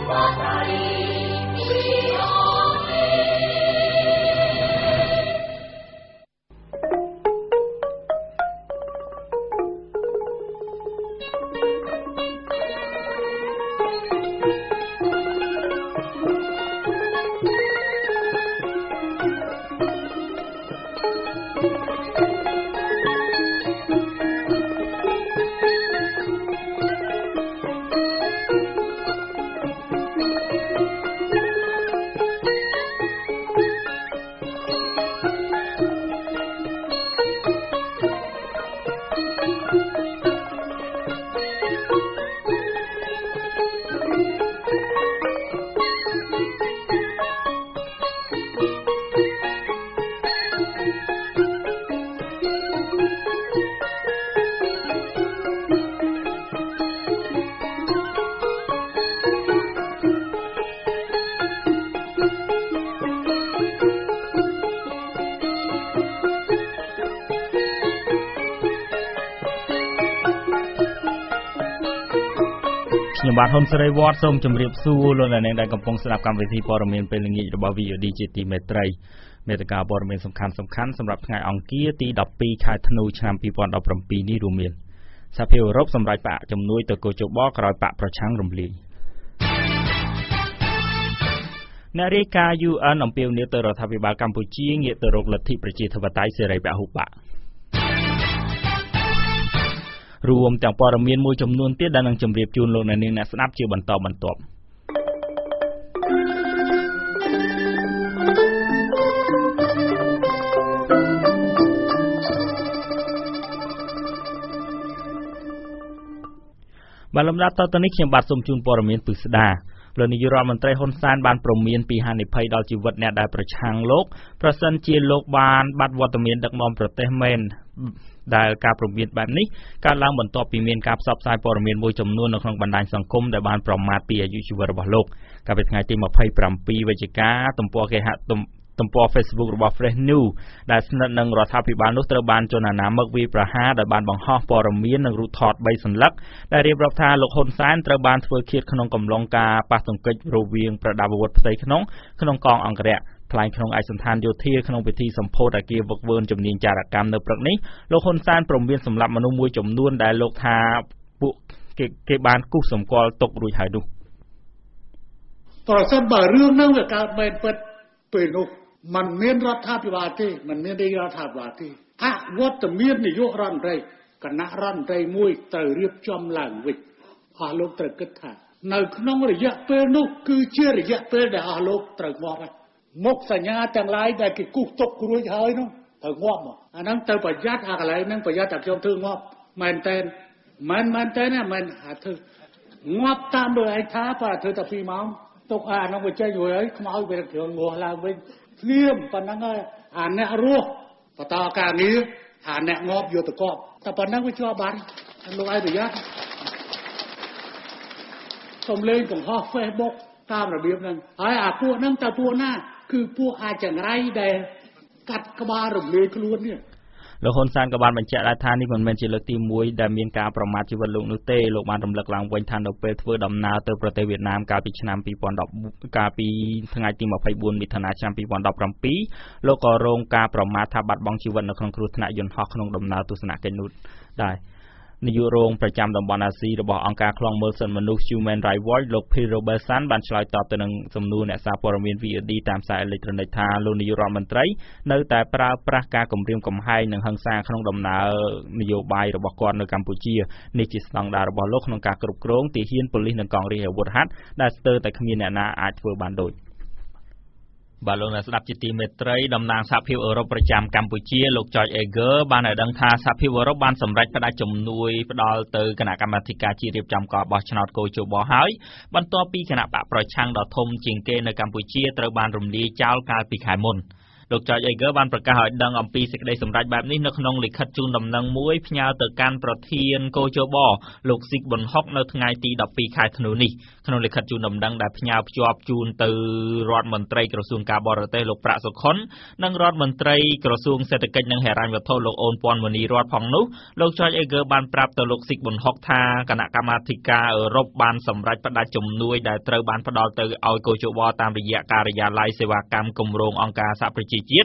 ខ្ញុំបាទហ៊ុនសេរីវត្តសូមជម្រាបសួរលោកអ្នកនាងដែលកំពុងស្ដាប់កម្មវិធីព័ត៌មានពេលល្ងាចរបស់ VOD ជាទីមេត្រីមេត្តាព័ត៌មានសំខាន់ៗសម្រាប់ថ្ងៃអង្គារទី12ខែធ្នូឆ្នាំ2017នេះរួមមានសហភាពអឺរ៉ុបសម្រេចផ្អាកជំនួយទៅកោជបក្រោយបកប្រឆាំងរំលាយអ្នករាយការណ៍ UN អំពាវនាវទៅរដ្ឋាភិបាលកម្ពុជាងាកទៅរកលទ្ធិប្រជាធិបតេយ្យសេរីពហុបករួមទាំងព័ត៌មានមួយចំនួនទៀតដែលនឹងជម្រាបជូនលោកអ្នកនាងអ្នកស្ដាប់ជាបន្តបន្ទាប់បាទលំដាប់តទៅនេះខ្ញុំបាទសូមជូនព័ត៌មានពិស្ដាលោកនាយករដ្ឋមន្ត្រីហ៊ុនសែនបានព្រមានពីហានិភ័យដល់ជីវិតអ្នកដែលប្រឆាំងលោកប្រសិនជាលោកបានបាត់វត្តមានដឹកនាំប្រទេសមែនដែលការព្រមានបែបនេះកើតឡើងបន្ទាប់ពីមានការផ្សព្វផ្សាយព័ត៌មានមួយចំនួននៅក្នុងបណ្ដាញសង្គមដែលបានប្រមាថពីអាយុជីវិតរបស់លោកកាលពីថ្ងៃទី27វិច្ឆិកាទំព័រគេហទំព័រ Facebook របស់ Fresh News ដែលស្និទ្ធនឹងរដ្ឋាភិបាលនោះត្រូវបានជន់អាណាមឹកវាយប្រហារដោយបានបង្ហោះព័ត៌មាននិងរូបថត3សន្លឹកដែលរៀបរាប់ថាលោកហ៊ុនសែនត្រូវបានធ្វើឃាតក្នុងកំឡុងការប៉ះទង្គិចរវាងប្រដាប់អាវុធផ្ទៃក្នុងកងអង្គរៈថ្លែងក្នុងឯកសណ្ឋានយោធាក្នុងពិធីសម្ពោធអគារវឹកវើជំនាញចារកម្មនៅព្រឹកនេះលោកហ៊ុនសែនព្រមមានសម្លាប់មនុស្សមួយចំនួនដែលលោកថាពួកគេបានគូសសម្គាល់ទុករួចហើយនោះប្រសិនបើរឿងហ្នឹងវាកើតមែនពិតពេលនោះมันមានរដ្ឋាភិបាលទេมันមានរដ្ឋាភិបាលទេអវត្តមាននាយករដ្ឋមន្ត្រីគណៈរដ្ឋមន្ត្រីមួយត្រូវរៀបចំឡើងវិញអស់លោកត្រូវគិតថានៅក្នុងរយៈពេលនោះគឺជារយៈពេលដែលអស់លោកត្រូវងាប់ហើយមុខសញ្ញាទាំងឡាយដែលគេគូសទុករួចហើយនោះត្រូវងាប់មកអាហ្នឹងទៅប្រយ័ត្នអាកន្លែងហ្នឹងប្រយ័ត្នតែខ្ញុំធ្វើងាប់មែនតែនមិនអាធ្វើងាប់តាមដោយឯថាបើធ្វើតែ2ម៉ោងទុកអាហ្នឹងវាចេញរួចហើយខ្មោចវាគ្រឿងងាស់ឡើងវិញភ្លាមប៉ុណ្ណឹងហើយអាអ្នករស់បន្តការងារអាអ្នកងាប់យកទៅកប់តែប៉ុណ្ណឹងវាជាប់បាត់លោកឲ្យប្រយ័ត្នសូមលេងបង្ហោះ Facebook តាមរបៀបហ្នឹងហើយអាពួកហ្នឹងតើពួកណាគឺពួកអាចង្រៃដែលកាត់ក្បាលរំលាយខ្លួននេះលោកហ៊ុនសែនក៏បានបញ្ជាក់ដែរថានេះមិនមែនជាលើកទី1ដែលមានការប្រមាថជីវិតលោកនោះទេលោកបានរំលឹកឡើងវិញថានៅពេលធ្វើដំណើរទៅប្រទេសវៀតណាមកាលពីឆ្នាំ2010កាលពីថ្ងៃទី24មិថុនាឆ្នាំ2017លោកក៏រងការប្រមាថថាបាត់បង់ជីវិតនៅក្នុងគ្រោះថ្នាក់យន្តហោះក្នុងដំណើរទស្សនកិច្ចនោះដែរនាយករងប្រចាំតំបន់អាស៊ីរបស់អង្គការឃ្លាំមើលសិទ្ធិមនុស្ស Human Rights Watch លោក Phil Robertson បានឆ្លើយតបទៅនឹងសំណួរអ្នកសារព័ត៌មាន VOD តាមសារអេឡិចត្រូនិកថាលោកនាយករដ្ឋមន្ត្រីនៅតែប្រើប្រាស់ការគំរាមកំហែងនិងហិង្សាក្នុងដំណើរនយោបាយរបស់គាត់នៅកម្ពុជានេះជាស្តង់ដាររបស់លោកក្នុងការគ្រប់គ្រងទាហានប៉ូលីសនិងកងរាជអាវុធហត្ថដែលស្ទើរតែគ្មានអ្នកណាអាចធ្វើបានដូចបាទលោកអ្នកស្ដាប់ជាទីមេត្រីតំណាងសហភាពអឺរ៉ុបប្រចាំកម្ពុជាលោក George Eger បានឲ្យដឹងថាសហភាពអឺរ៉ុបបានសម្រេចផ្តល់ជំនួយផ្ដល់ទៅគណៈកម្មាធិការជាតិរៀបចំការបោះឆ្នោតកោជបហើយបន្ទាប់ពីគណៈបកប្រឆាំងដ៏ធំជាងគេនៅកម្ពុជាត្រូវបានរំលាយចោលកាលពីខែមុន លោកចអេហ្គើបានប្រកាសឲ្យដឹងអំពីសេចក្តីសម្រេចបែបនេះនៅក្នុងលិខិតជូនដំណឹងមួយផ្ញើទៅកាន់ប្រធានកោជបលោកស៊ីកប៊ុនហុកនៅថ្ងៃទី12ខែធ្នូនេះក្នុងលិខិតជូនដំណឹងដែលផ្ញើភ្ជាប់ជូនទៅរដ្ឋមន្ត្រីក្រសួងការបរទេសលោកប្រាក់សុខុននិងរដ្ឋមន្ត្រីក្រសួងសេដ្ឋកិច្ចនិងហិរញ្ញវត្ថុលោកអូនពាន់មនីរតផងនោះលោកចអេហ្គើបានប្រាប់ទៅលោកស៊ីកប៊ុនហុកថាគណៈកម្មាធិការអឺរ៉ុបបានសម្រេចផ្តាច់ជំនួយដែលត្រូវបានផ្ដល់ទៅឲ្យកោជបតាមរយៈការិយាល័យសេវាកម្មគម្រោងអង្គការសហប្រជាជាតិ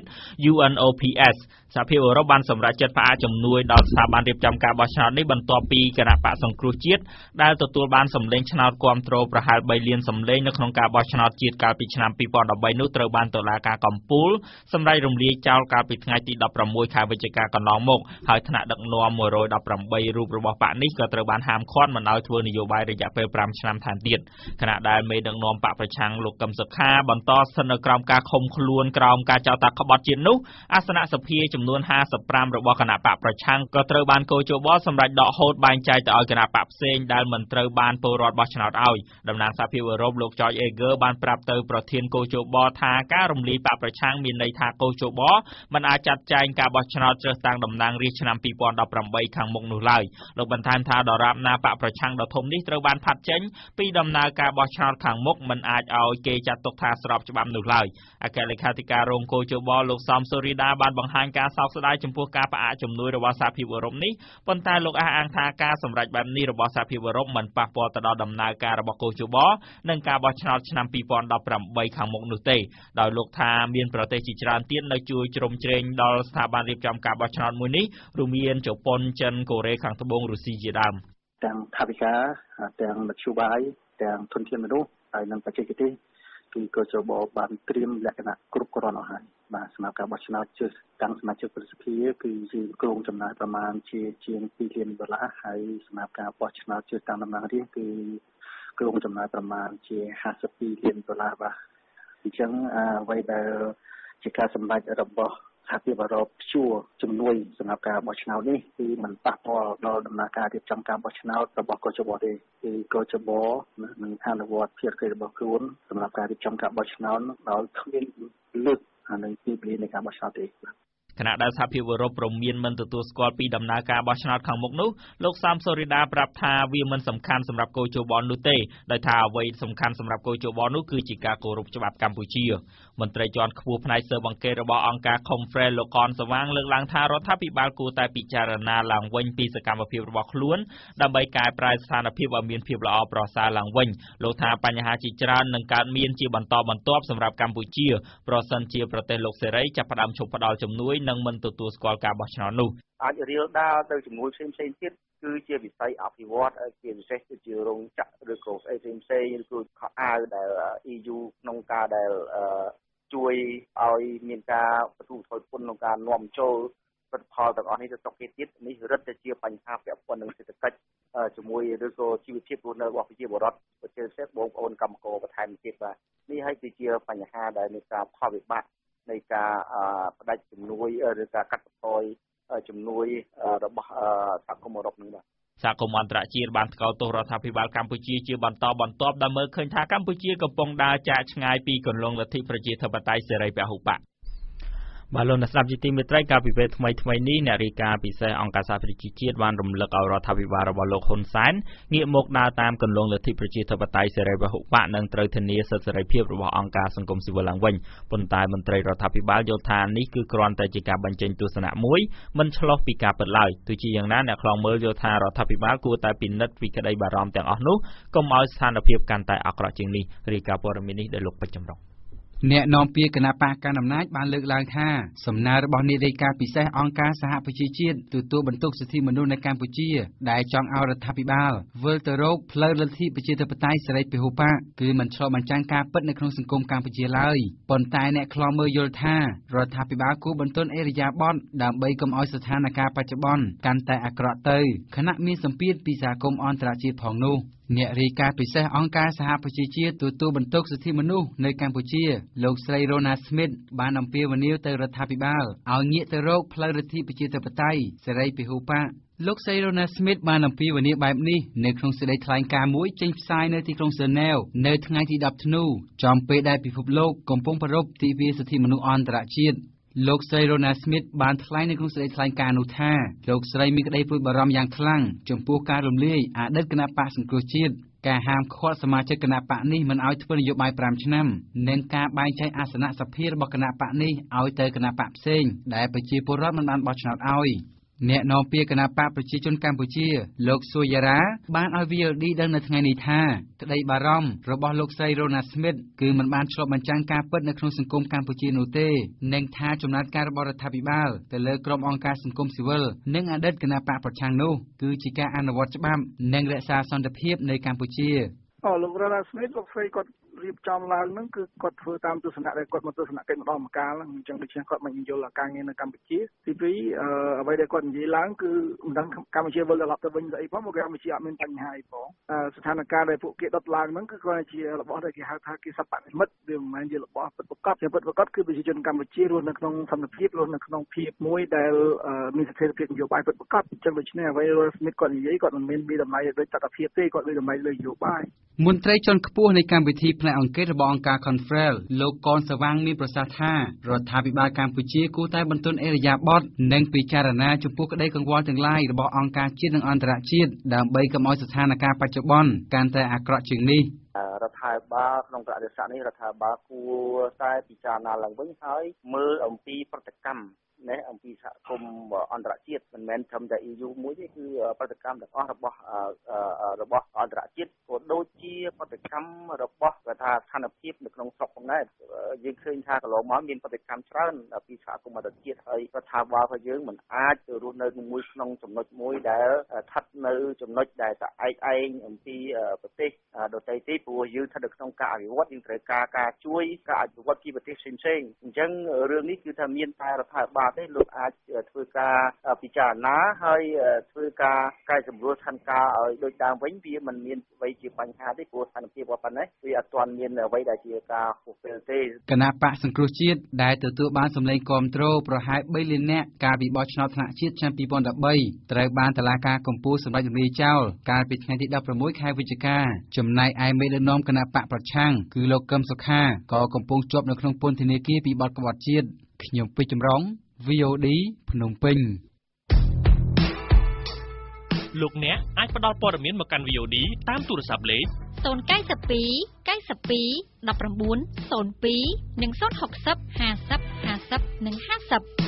UNOPS សហភាពអឺរ៉ុបបានសម្រេចចិត្តផ្អាកជំនួយដល់ស្ថាប័នរៀបចំការបោះឆ្នោតនេះបន្ទាប់ពីគណៈបកសង្គ្រោះជាតិដែលទទួលបានសម្លេងឆ្នោតគាំទ្រប្រហែល3លានសម្លេងនៅក្នុងការបោះឆ្នោតជាតិកាលពីឆ្នាំ2013នោះត្រូវបានតុលាការកំពូលសម្រេចរំលាយចោលកាលពីថ្ងៃទី16ខែវិច្ឆិកាកន្លងមកហើយថ្នាក់ដឹកនាំ118រូបរបស់បកនេះក៏ត្រូវបានហាមឃាត់មិនឲ្យធ្វើនយោបាយរយៈពេល5ឆ្នាំថែមទៀតខណៈដែលមេដឹកនាំបកប្រឆាំងលោកកឹមសុខាបន្តស្ថិតនៅក្រោមការឃុំខ្លួនក្រោមការចោទថាក្បត់ជាតិនោះអាសនៈសភាចំនួន55របស់គណៈបកប្រឆាំងក៏ត្រូវបានកោជបសម្រាប់ដកហូតបែងចែកទៅឲ្យគណៈបកផ្សេងដែលមិនត្រូវបានពលរដ្ឋបោះឆ្នោតឲ្យតំណាងសហភាពអឺរ៉ុបលោកចចអេហ្គើបានប្រាប់ទៅប្រធានកោជបថាការរំលាយបកប្រឆាំងមានន័យថាកោជបមិនអាចចាត់ចែងការបោះឆ្នោតជ្រើសតាំងតំណាងរាស្ត្រឆ្នាំ2018ខាងមុខនោះឡើយលោកបន្ថែមថាដរាបណាបកប្រឆាំងដ៏ធំនេះត្រូវបានផាត់ចេញពីដំណើរការបោះឆ្នោតខាងមុខមិនអាចឲ្យគេចាត់ទុកថាស្របច្បាប់នោះឡើយអគ្គលេខាធិការរងកោជបលោកសំសូរីដាបានបង្ហាញការសោកស្ដាយចំពោះការផ្អាកជំនួយរបស់សហភាពអឺរ៉ុបនេះប៉ុន្តែលោកអះអាងថាការសម្រេចបែបនេះរបស់សហភាពអឺរ៉ុបមិនប៉ះពាល់ទៅដល់ដំណើរការរបស់កោជបនិងការបោះឆ្នោតឆ្នាំ2018ខាងមុខនោះទេដោយលោកថាមានប្រទេសជាច្រើនទៀតនៅជួយជ្រោមជ្រែងដល់ស្ថាប័នរៀបចំការបោះឆ្នោតមួយនេះរួមមានជប៉ុនចិនកូរ៉េខាងត្បូងរុស្ស៊ីជាដើមទាំងថាវិការទាំងមធ្យោបាយទាំងធនធានមនុស្សហើយនិងបច្ចេកទេសគឺកោជបបានត្រៀមលក្ខណៈគ្រប់គ្រាន់អស់ហើយបាទសម្រាប់ការបោះឆ្នោតជឿតាំងសមាជិកប្រសិទ្ធភាពគឺយើងគ្រោងចំណាយប្រមាណជាង$2លានហើយសម្រាប់ការបោះឆ្នោតជឿតាំងតំណាងរាស្ត្រគឺគ្រោងចំណាយប្រមាណជា$52លានបាទអញ្ចឹងអ្វីដែលជាការសម្រេចរបស់សហភាពអឺរ៉ុបព្យួរជំនួយសម្រាប់ការបោះឆ្នោតនេះគឺមិនប៉ះពាល់ដល់ដំណើរការរៀបចំការបោះឆ្នោតរបស់កោជបទេគឺកោជបនឹងអនុវត្តភារកិច្ចរបស់ខ្លួនសម្រាប់ការរៀបចំការបោះឆ្នោតដោយគ្មានលើកនៅទីពលាននៃការបោះឆ្នោតទេខណៈដែលសហភាពអឺរ៉ុបព្រមានមិនទទួលស្គាល់ពីដំណើរការបោះឆ្នោតខាងមុខនោះលោកសាមសូរីដាប្រាប់ថាវាមិនសំខាន់សម្រាប់កោជបនោះទេដោយថាអ្វីសំខាន់សម្រាប់កោជបនោះគឺជាការគោរពច្បាប់កម្ពុជាមន្ត្រីជាន់ខ្ពស់ផ្នែកស៊ើបអង្កេតរបស់អង្គការ Conference លោកកនសវាងលើកឡើងថារដ្ឋាភិបាលគួរតែពិចារណាឡើងវិញពីសកម្មភាពរបស់ខ្លួនដើម្បីកែប្រែស្ថានភាពឲ្យមានភាពល្អប្រសើរឡើងវិញលោកថាបញ្ហាជាច្រើននឹងកើតមានជាបន្តបន្ទាប់សម្រាប់កម្ពុជាប្រសិនជាប្រទេសលោកសេរីចាប់ផ្ដើមឈប់ផ្ដល់ជំនួយនិងមិនទទួលស្គាល់ការបោះឆ្នោតនោះអាចរៀលដាលទៅជំនួយផ្សេងទៀតគឺជាវិស័យអភិវឌ្ឍជាពិសេសគឺជារោងចក្រឬក៏ផ្សេងឬក៏ខោអាវដែល EU ក្នុងការដែលជួយឲ្យមានការបទូថយពន្ធក្នុងការនាំចូលផលិតផលទាំងអស់នេះទៅស្រុកគេទៀតនេះរឹតតែជាបញ្ហាពាក់ព័ន្ធនឹងសេដ្ឋកិច្ចជាមួយឬក៏ជីវភាពរស់នៅរបស់ប្រជាពលរដ្ឋជាពិសេសបងប្អូនកម្មករបន្ថែមទៀតបាទនេះហើយគឺជាបញ្ហាដែលមានការផលវិបាកនៃការបដិជំនួយឬការកាត់បន្ថយជំនួយរបស់សហគមន៍អឺរ៉ុបនេះបាទសហគមន៍អន្តរជាតិបានថ្កោលទោសរដ្ឋាភិបាលកម្ពុជាជាបន្តបន្ទាប់ដែលមើលឃើញថាកម្ពុជាកំពុងដើរចាកឆ្ងាយពីគន្លងលទ្ធិប្រជាធិបតេយ្យសេរីពហុបកបាទលោកអ្នកស្ដាប់ជាទីមេត្រីកាលពីពេលថ្មីនេះអ្នករាយការណ៍ពិសេសអង្គការសហប្រជាជាតិបានរំលឹកឲ្យរដ្ឋាភិបាលរបស់លោកហ៊ុនសែនងាកមកដើរតាមគន្លងលទ្ធិប្រជាធិបតេយ្យសេរីពហុបកនិងត្រូវធានាសិទ្ធិសេរីភាពរបស់អង្គការសង្គមស៊ីវិលឡើងវិញប៉ុន្តែមន្ត្រីរដ្ឋាភិបាលយល់ថានេះគឺគ្រាន់តែជាការបញ្ចេញទស្សនៈមួយមិនឆ្លោះពីការពិតឡើយទោះជាយ៉ាងណាអ្នកខ្លងមើលយល់ថារដ្ឋាភិបាលគួរតែពិនិត្យពីក្តីបារម្ភទាំងអស់នោះកុំឲ្យស្ថានភាពកាន់តែអាក្រក់ជាងនេះរាយការណ៍ព័ត៌មាននេះដោយលោកពេជ្រចម្រុងអ្នកនាំពាក្យគណៈបកកណ្ដាលអំណាចបានលើកឡើងថាសំណើរបស់នាយរដ្ឋាភិបាលពិសេសអង្គការសហប្រជាជាតិទទួលបន្ទុកសិទ្ធិមនុស្សនៅកម្ពុជាដែលចង់ឲ្យរដ្ឋាភិបាលវិលទៅរកផ្លូវលទ្ធិប្រជាធិបតេយ្យសេរីពហុបកគឺមិនឆ្លុះបញ្ចាំងការពិតនៅក្នុងសង្គមកម្ពុជាឡើយប៉ុន្តែអ្នកខ្លំមើលយល់ថារដ្ឋាភិបាលគួរបន្ទន់អេរយាប័តដើម្បីកុំឲ្យស្ថានភាពបច្ចុប្បន្នកាន់តែអាក្រក់ទៅខណៈមានសម្ពាធពីសហគមន៍អន្តរជាតិផងនោះអ្នករាយការណ៍ពិសេសអង្គការសហប្រជាជាតិទទួលបន្ទុកសិទ្ធិមនុស្សនៅកម្ពុជាលោកស្រីរ៉ូណាស្មីតបានអំពាវនាវទៅរដ្ឋាភិបាលឲ្យងាកទៅរកផ្លូវលទ្ធិប្រជាធិបតេយ្យសេរីពហុបកលោកស្រីរ៉ូណាស្មីតបានអំពាវនាវបែបនេះនៅក្នុងសេចក្តីថ្លែងការណ៍មួយចេញផ្សាយនៅទីក្រុងហ្សឺណែវនៅថ្ងៃទី10ធ្នូចំពេលដែលពិភពលោកកំពុងប្រារព្ធទិវាសិទ្ធិមនុស្សអន្តរជាតិលោកស្រី Ronald Smith បានថ្លែងនៅក្នុងសេចក្តីថ្លែងការណ៍នោះថាលោកស្រីមានក្តីព្រួយបារម្ភយ៉ាងខ្លាំងចំពោះការរំលាយអតីតគណៈបកសង្គ្រោះជាតិការហាមឃាត់សមាជិកគណៈបកនេះមិនឲ្យធ្វើនយោបាយ5ឆ្នាំនិងការបែងចែកអាសនៈសភារបស់គណៈបកនេះឲ្យទៅគណៈបកផ្សេងដែលប្រជាពលរដ្ឋមិនបានបោះឆ្នោតឲ្យអ្នកនាំពាក្យគណៈបកប្រជាជនកម្ពុជាលោកសួយយ៉ារ៉ាបានឲ្យ VOD ដឹងនៅថ្ងៃនេះថាក្តីបារម្ភរបស់លោកស្រី Ronald Smith គឺមិនបានឆ្លុះបញ្ចាំងការពិតនៅក្នុងសង្គមកម្ពុជានោះទេនិងថាចំណាត់ការរបស់រដ្ឋាភិបាលទៅលើក្រុមអង្គការសង្គមស៊ីវិលនិងអតីតគណៈបកប្រឆាំងនោះគឺជាការអនុវត្តច្បាប់និងរក្សាសន្តិភាពនៅកម្ពុជាលោក Ronald Smith លោកស្រីគាត់រៀបចំឡើងហ្នឹងគឺគាត់ធ្វើតាមទស្សនៈដែលគាត់មកទស្សនកិច្ចម្ដងម្កាលហ្នឹងអញ្ចឹងដូច្នេះគាត់មិនយល់ការងារនៅកម្ពុជាទី2អ្វីដែលគាត់និយាយឡើងគឺមិនដឹងកម្ពុជាវិលត្រឡប់ទៅវិញទៅអីផងមកកម្ពុជាអត់មានបញ្ហាអីផងស្ថានភាពដែលពួកគេដុតឡើងហ្នឹងគឺគាត់ជារបស់ដែលគេហៅថាគេសព្វនិមិត្តវាមិនមែនជារបស់ពិតប្រាកដជាពិតប្រាកដគឺប្រជាជនកម្ពុជារស់នៅក្នុងសន្តិភាពរស់នៅក្នុងភាពមួយដែលមានស្ថិរភាពនយោបាយពិតប្រាកដអញ្ចឹងដូច្នេះអ្វីដែលស្មីតគាត់និយាយគាត់មិនមានវិតម្លៃដូចតថភាពទេគាត់វិតម្លៃលើនយោបាយមន្ត្រីជាន់ខ្ពស់នៃកម្មវិធីផ្នែកអង្គការរបស់អង្គការ Confrel លោកកនសវាងមានប្រសាសន៍ថារដ្ឋាភិបាលកម្ពុជាគួរតែបន្ទន់ឥរិយាបថនិងពិចារណាចំពោះក្តីកង្វល់ទាំងឡាយរបស់អង្គការជាតិនិងអន្តរជាតិដើម្បីកុំឲ្យស្ថានភាពបច្ចុប្បន្នកាន់តែអាក្រក់ជាងនេះរដ្ឋាភិបាលក្នុងក្រសួងនេះរដ្ឋាភិបាលគួរតែពិចារណាឡើងវិញហើយមើលអំពីប្រតិកម្មអំពីសហគមន៍អន្តរជាតិមិនមែនត្រឹមតែ EU មួយទេគឺប្រតិកម្មទាំងអស់របស់អន្តរជាតិក៏ដូចជាប្រតិកម្មរបស់ថាស្ថានភាពនៅក្នុងស្រុកផងដែរយើងឃើញថាកន្លងមកមានប្រតិកម្មច្រើនពីសហគមន៍អន្តរជាតិហើយរដ្ឋាភិបាលរបស់យើងមិនអាចទៅរស់នៅជាមួយក្នុងចំណុចមួយដែលស្ថិតនៅចំណុចដែលតែឯងអំពីប្រទេសដទៃទេព្រោះយើងស្ថិតនៅក្នុងការអភិវឌ្ឍយើងត្រូវការជួយការអភិវឌ្ឍពីប្រទេសផ្សេងៗអញ្ចឹងរឿងនេះគឺថាមានតែរដ្ឋាភិបាលទេលោកអាចធ្វើការពិចារណាហើយធ្វើការកែសម្រួលស្ថានភាពឲ្យដូចដើមវិញវាមិនមានអ្វីជាបញ្ហាទេព្រោះស្ថានភាពប៉ុណ្ណេះវាអត់ទាន់មានអ្វីដែលជាការពុះពេលទេគណៈបកសង្គ្រោះជាតិដែលទទួលបានសម្លេងគាំទ្រប្រហែល3លាននាក់កាលពីបោះឆ្នោតថ្នាក់ជាតិឆ្នាំ2013ត្រូវបានតុលាការកំពូលសម្រេចរំលាយចោលកាលពីថ្ងៃទី16ខែវិច្ឆិកាចំណែកឯមេដឹកនាំគណៈបកប្រឆាំងគឺលោកកឹមសុខាក៏កំពុងជាប់នៅក្នុងពន្ធនាគារពីបទក្បត់ជាតិខ្ញុំពេជ្រចម្រុងVOD ភ្នំពេញលោកអ្នកអាចផ្ដល់ព័ត៌មានមកកាន់ VOD តាមទូរស័ព្ទលេខ 092 92 19 02និង060 50 50និង50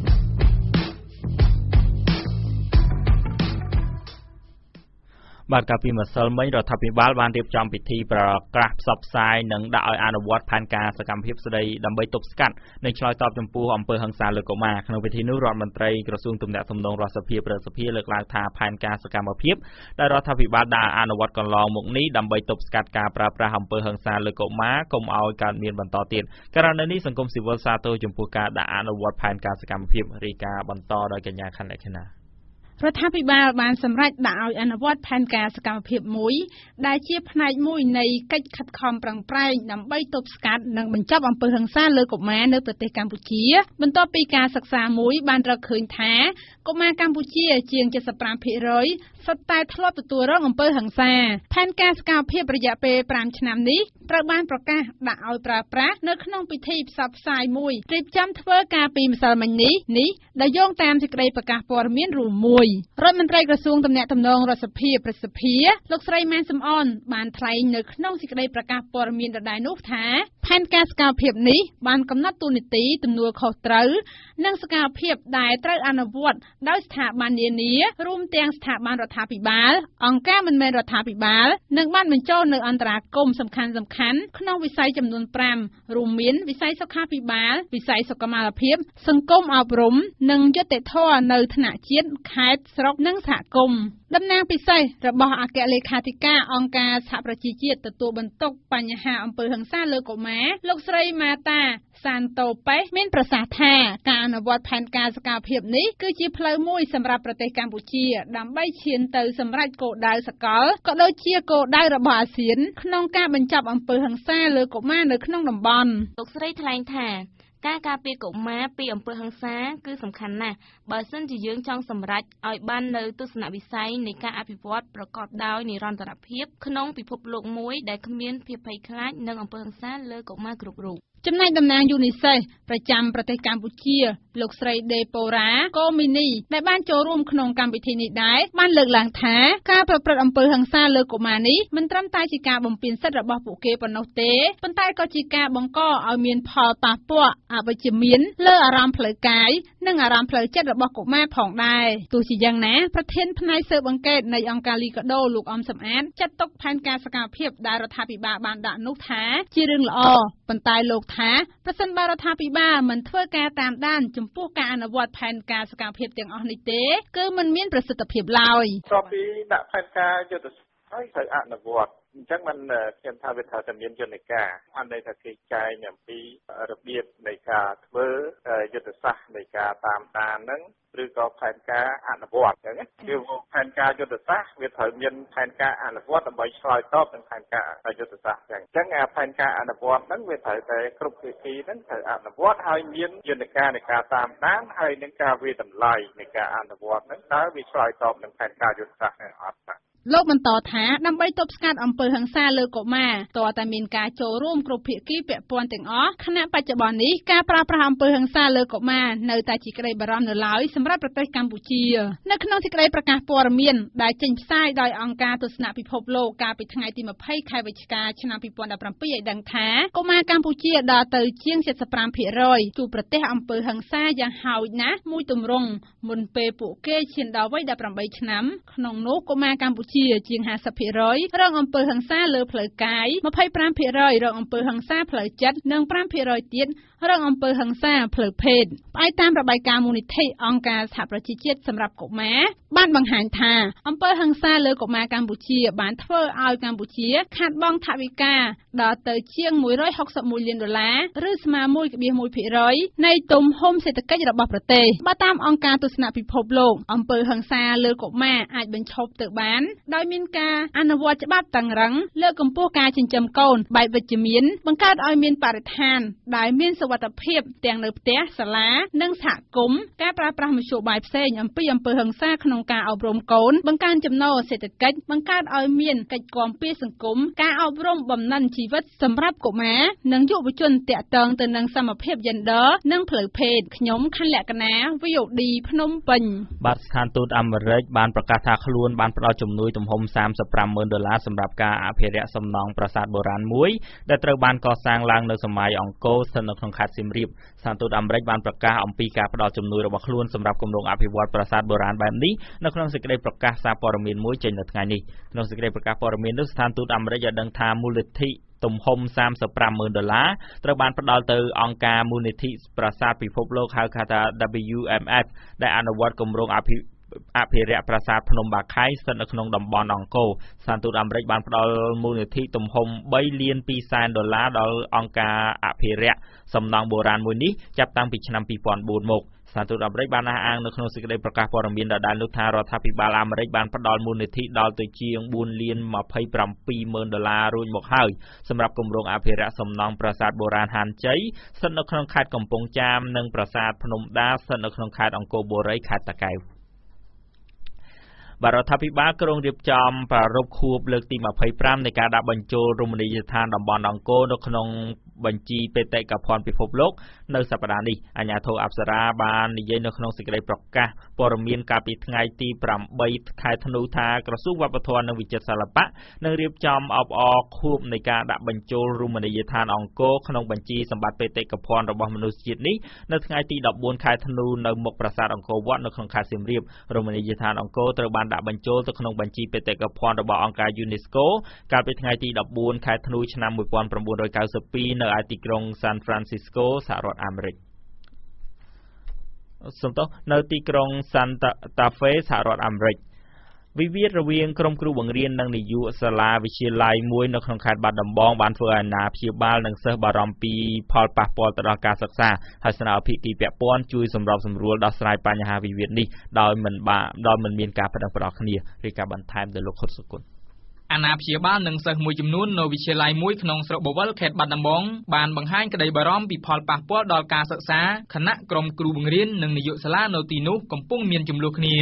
បាទកាលពីម្សិលមិញរដ្ឋាភិបាលបានរៀបចំពិធីប្រកាសផ្សព្វផ្សាយនិងដាក់ឲ្យអនុវត្តផែនការសកម្មភាពស្តីដើម្បីទប់ស្កាត់និងឆ្លើយតបចំពោះអំពើហិង្សាលើកុមារក្នុងពិធីនោះរដ្ឋមន្ត្រីក្រសួងទំនាក់ទំនងរដ្ឋសភាប្រសិទ្ធិលើកឡើងថាផែនការសកម្មភាពដែលរដ្ឋាភិបាលដាក់អនុវត្តកន្លងមកនេះដើម្បីទប់ស្កាត់ការប្រើប្រាស់អំពើហិង្សាលើកុមារកុំឲ្យកើតមានបន្តទៀតករណីនេះសង្គមស៊ីវិលសាទរចំពោះការដាក់អនុវត្តផែនការសកម្មភាពរាយការណ៍បន្តដោយកញ្ញាខណ្ឌលក្ខណារដ្ឋាភិបាលបានសម្រេចដាក់ឲ្យអនុវត្តផែនការសកម្មភាពមួយដែលជាផ្នែកមួយនៃកិច្ចខិតខំប្រឹងប្រែងដើម្បីទប់ស្កាត់និងបញ្ចប់អំពើហិង្សាលើកុមារនៅប្រទេសកម្ពុជាបន្ទាប់ពីការសិក្សាមួយបានរកឃើញថាកុមារកម្ពុជាជាង 75% សុទ្ធតែធ្លាប់ទទួលរងអំពើហិង្សាផែនការសកម្មភាពរយៈពេល5ឆ្នាំនេះត្រូវបានប្រកាសដាក់ឲ្យប្រើប្រាស់នៅក្នុងពិធីផ្សព្វផ្សាយមួយរៀបចំធ្វើការពីម្សិលមិញនេះដែលយោងតាមសេចក្តីប្រកាសព័ត៌មានរួមមួយរដ្ឋមន្ត្រីក្រសួងទំនាក់ទំនងរដ្ឋសភាប្រសិទ្ធិលោកស្រីម៉ែនសំអនបានថ្លែងនៅក្នុងសេចក្តីប្រកាសព័ត៌មានដដែលនោះថាផែនការសកម្មភាពនេះបានកំណត់ទូនីតិទំនួលខុសត្រូវនិងសកម្មភាពដែលត្រូវអនុវត្តដោយស្ថាប័ននានារួមទាំងស្ថាប័នរដ្ឋាភិបាលអង្គការមិនមែនរដ្ឋាភិបាលនិងបានបញ្ចូលនៅអន្តរាគមន៍សំខាន់ៗក្នុងវិស័យចំនួន5រួមមានវិស័យសុខាភិបាលវិស័យសុខុមាលភាពសង្គមអប់រំនិងយុត្តិធម៌នៅថ្នាក់ជាតិខេត្តស្រុកនិងសហគមន៍តំណាងពិសេសរបស់អគ្គលេខាធិការអង្គការសហប្រជាជាតិទទួលបន្ទុកបញ្ហាអំពើហិង្សាលើកុមារលោកស្រីម៉ាតាសានតូប៉េសមានប្រសាសន៍ថាការអនុវត្តផែនការសកម្មភាពនេះគឺជាផ្លូវមួយសម្រាប់ប្រទេសកម្ពុជាដើម្បីឈានទៅសម្រេចគោលដៅសកលក៏ដូចជាគោលដៅរបស់អាស៊ានក្នុងការបញ្ចប់អំពើហិង្សាលើកុមារនៅក្នុងតំបន់លោកស្រីថ្លែងថាការការពារកុមារពីអំពើហិង្សាគឺសំខាន់ណាស់បើសិនជាយើងចង់សម្រេចឲ្យបាននៅទស្សនវិស័យនៃការអភិវឌ្ឍប្រកបដោយនិរន្តរភាពក្នុងពិភពលោកមួយដែលគ្មានភាពភ័យខ្លាចនឹងអំពើហិង្សាលើកុមារគ្រប់រូបចំណែកតំណាង UNICEF ប្រចាំប្រទេសកម្ពុជាលោកស្រី Deborah Komini ដែលបានចូលរួមក្នុងកម្មវិធីនេះដែរបានលើកឡើងថាការប្រព្រឹត្តអំពើហិង្សាលើកុមារនេះមិនត្រឹមតែជាការបំពានសិទ្ធិរបស់ពួកគេប៉ុណ្ណោះទេប៉ុន្តែក៏ជាការបង្កឲ្យមានផលប៉ះពាល់អវិជ្ជមានលើអារម្មណ៍ផ្លូវកាយនិងអារម្មណ៍ផ្លូវចិត្តរបស់កុមារផងដែរទោះជាយ៉ាងណាប្រធានផ្នែកស៊ើបអង្កេតនៃអង្គការលីកាដូលោកអំសំអាតចាត់ទុកផែនការសកម្មភាពដែលរដ្ឋាភិបាលបានដាក់នោះថាជារឿងល្អប៉ុន្តែលោកថាប្រសិនបើរដ្ឋាភិបាលមិនធ្វើការតាមដានចំពោះការអនុវត្តផែនការសកម្មភាពទាំងអស់នេះទេគឺមិនមានប្រសិទ្ធភាពឡើយតបពីដាក់ផែនការយុទ្ធសាស្ត្រហើយត្រូវអនុវត្តអញ្ចឹងមិនខ្ញុំថាវាត្រូវតែមានយន្តការអន័យថាគេចែងអំពីរបៀបនៃការធ្វើយុទ្ធសាស្ត្រនៃការតាមដានហ្នឹងឬក៏ផែនការអនុវត្តអញ្ចឹងណាគឺផែនការយុទ្ធសាស្ត្រវាត្រូវមានផែនការអនុវត្តដើម្បីឆ្លើយតបនឹងផែនការយុទ្ធសាស្ត្រអញ្ចឹងផែនការអនុវត្តហ្នឹងវាត្រូវតែគ្រប់ភាគីហ្នឹងត្រូវអនុវត្តហើយមានយន្តការនៃការតាមដានហើយនឹងការវិតម្លៃនៃការអនុវត្តហ្នឹងតើវាឆ្លើយតបនឹងផែនការយុទ្ធសាស្ត្រអត់បាទលោកបន្តថាដើម្បីទប់ស្កាត់អំពើហិង្សាលើកុមារតើតែមានការចូលរួមគ្រប់ភាគីពាក់ព័ន្ធទាំងអស់ខណៈបច្ចុប្បន្ននេះការប្រើប្រាស់អំពើហិង្សាលើកុមារនៅតែជាក្តីបារម្ភនៅឡើយសម្រាប់ប្រទេសកម្ពុជានៅក្នុងសេចក្តីប្រកាសព័ត៌មានដែលចេញផ្សាយដោយអង្គការទស្សនពិភពលោកកាលពីថ្ងៃទី20ខែវិច្ឆិកាឆ្នាំ2017ឲ្យដឹងថាកុមារកម្ពុជាដល់ទៅជាង 75% ជួបប្រទះអំពើហិង្សាយ៉ាងហោចណាស់មួយទម្រង់មុនពេលពួកគេឈានដល់វ័យ18ឆ្នាំក្នុងនោះកុមារកម្ពុជាជាង 50% រងអំពើហិង្សាលើផ្លូវកាយ 25% រងអំពើហិង្សាផ្លូវចិត្តនិង 5% ទៀតរងអំពើហិង្សាផ្លូវភេទផ្អែកតាមរបាយការណ៍មូលនិធិអង្គការសហប្រជាជាតិសម្រាប់កុមារបានបង្ហាញថាអំពើហិង្សាលើកុមារកម្ពុជាបានធ្វើឲ្យកម្ពុជាខាតបង់ថវិកាដល់ទៅជាង$161 លានឬស្មើ 1.1% នៃទំហំសេដ្ឋកិច្ចរបស់ប្រទេសបើតាមអង្គការទស្សនពិភពលោកអំពើហិង្សាលើកុមារអាចបញ្ឈប់ទៅបានដោយមានការអនុវត្តច្បាប់តឹងរ៉ឹងលើកកម្ពស់ការចិញ្ចឹមកូនបែបវិជ្ជមានបង្កើតឲ្យមានបរិស្ថានដែលមានសុវត្ថិភាពទាំងនៅផ្ទះសាលានិងសហគមន៍ការប្រើប្រាស់មធ្យោបាយផ្សេងអំពីអំពើហិង្សាក្នុងការអប់រំកូនបង្កើនចំណូលសេដ្ឋកិច្ចបង្កើតឲ្យមានកិច្ចគាំពារសង្គមការអប់រំបំណិនជីវិតសម្រាប់កុមារនិងយុវជនទាក់ទងទៅនឹងសមភាព Gender និងផ្លូវភេទខ្ញុំខណ្ឌលក្ខណា VOD ភ្នំពេញបាទស្ថានទូតអាមេរិកបានប្រកាសថាខ្លួនបានផ្តល់ជំនួយទំហំ$35,000សម្រាប់ការអភិរក្សសំណង់ប្រាសាទបុរាណមួយដែលត្រូវបានកសាងឡើងនៅសម័យអង្គរស្ថិតនៅក្នុងខេត្តសៀមរាបស្ថានទូតអាមេរិកបានប្រកាសអំពីការផ្តល់ជំនួយរបស់ខ្លួនសម្រាប់គម្រោងអភិវឌ្ឍប្រាសាទបុរាណបែបនេះនៅក្នុងសេចក្តីប្រកាសសារព័ត៌មានមួយចេញនៅថ្ងៃនេះក្នុងសេចក្តីប្រកាសព័ត៌មាននោះស្ថានទូតអាមេរិកបានដឹងថាមូលនិធិទំហំ$35,000ត្រូវបានផ្ដល់ទៅអង្គការមូលនិធិប្រាសាទពិភពលោកហៅថា WMF ដែលអនុវត្តគម្រោងអភិរក្សប្រាសាទភ្នំបាខែងស្ថិតនៅក្នុងតំបន់អង្គរស្ថានទូតអាមេរិកបានផ្ដល់មូលនិធិទំហំ$3.2 លានដល់អង្គការអភិរក្សសំណង់បុរាណមួយនេះចាប់តាំងពីឆ្នាំ2004មកស្ថានទូតអាមេរិកបានអះអាងនៅក្នុងសេចក្តីប្រកាសព័ត៌មានដដែលនោះថារដ្ឋាភិបាលអាមេរិកបានផ្ដល់មូលនិធិដល់ទៅជាង$4.27 លានរួចមកហើយសម្រាប់គម្រោងអភិរក្សសំណង់ប្រាសាទបុរាណហានជ័យស្ថិតនៅក្នុងខេត្តកំពង់ចាមនិងប្រាសាទភ្នំដាស្ថិតនៅក្នុងខេត្តអង្គរបុរីខេត្តតាកែវរដ្ឋាភិបាលក្រុងរៀបចំប្រារព្ធខួបលើកទី25នៃការដាក់បញ្ចូលរមណីយដ្ឋានតំបន់អង្គរនៅក្នុងបញ្ជីបេតិកភណ្ឌពិភពលោកនៅសប្តាហ៍នេះអាជ្ញាធរអប្សរាបាននិយាយនៅក្នុងសេចក្តីប្រកាសព័ត៌មានកាលពីថ្ងៃទី8ខែធ្នូថាក្រសួងវប្បធម៌និងវិចិត្រសិល្បៈនឹងរៀបចំអបអរខួបនៃការដាក់បញ្ចូលរមណីយដ្ឋានអង្គរក្នុងបញ្ជីសម្បត្តិបេតិកភណ្ឌរបស់មនុស្សជាតិនេះនៅថ្ងៃទី14ខែធ្នូនៅមុខប្រាសាទអង្គរវត្តនៅក្នុងខេត្តសៀមរាបរមណីយដ្ឋានអង្គរត្រូវបានដាក់បញ្ចូលទៅក្នុងបញ្ជីបេតិកភណ្ឌរបស់អង្គការ UNESCO កាលពីថ្ងៃទី14ខែធ្នូឆ្នាំ1992នៅឯទីក្រុង San Francisco សហរដ្ឋអាមេរិកនៅទីក្រុង Santa Fe សហរដ្ឋអាមេរិកវិវាទរវាងក្រុមគ្រូបង្រៀននិងនាយកសាលាវិទ្យាល័យមួយនៅក្នុងខេត្តបាត់ដំបងបានធ្វើឲ្យអាណាព្យាបាលនិងសិស្សបារម្ភពីផលប៉ះពាល់ទៅដល់ការសិក្សាហើយស្នើឲ្យភាគីពាក់ព័ន្ធជួយសម្របសម្រួលដោះស្រាយបញ្ហាវិវាទនេះដោយមិនមានការប្តឹងផ្តល់គ្នារាយការណ៍បន្ថែមដោយលោកខុតសុគន្ធអាណាព្យាបាលនិងសិស្សមួយចំនួននៅវិទ្យាល័យមួយក្នុងស្រុកបវលខេត្តបាត់ដំបងបានបង្ហាញក្តីបារម្ភពីផលប៉ះពាល់ដល់ការសិក្សាខណៈក្រុមគ្រូបង្រៀននិងនាយកសាលានៅទីនោះកំពុងមានជម្លោះគ្នា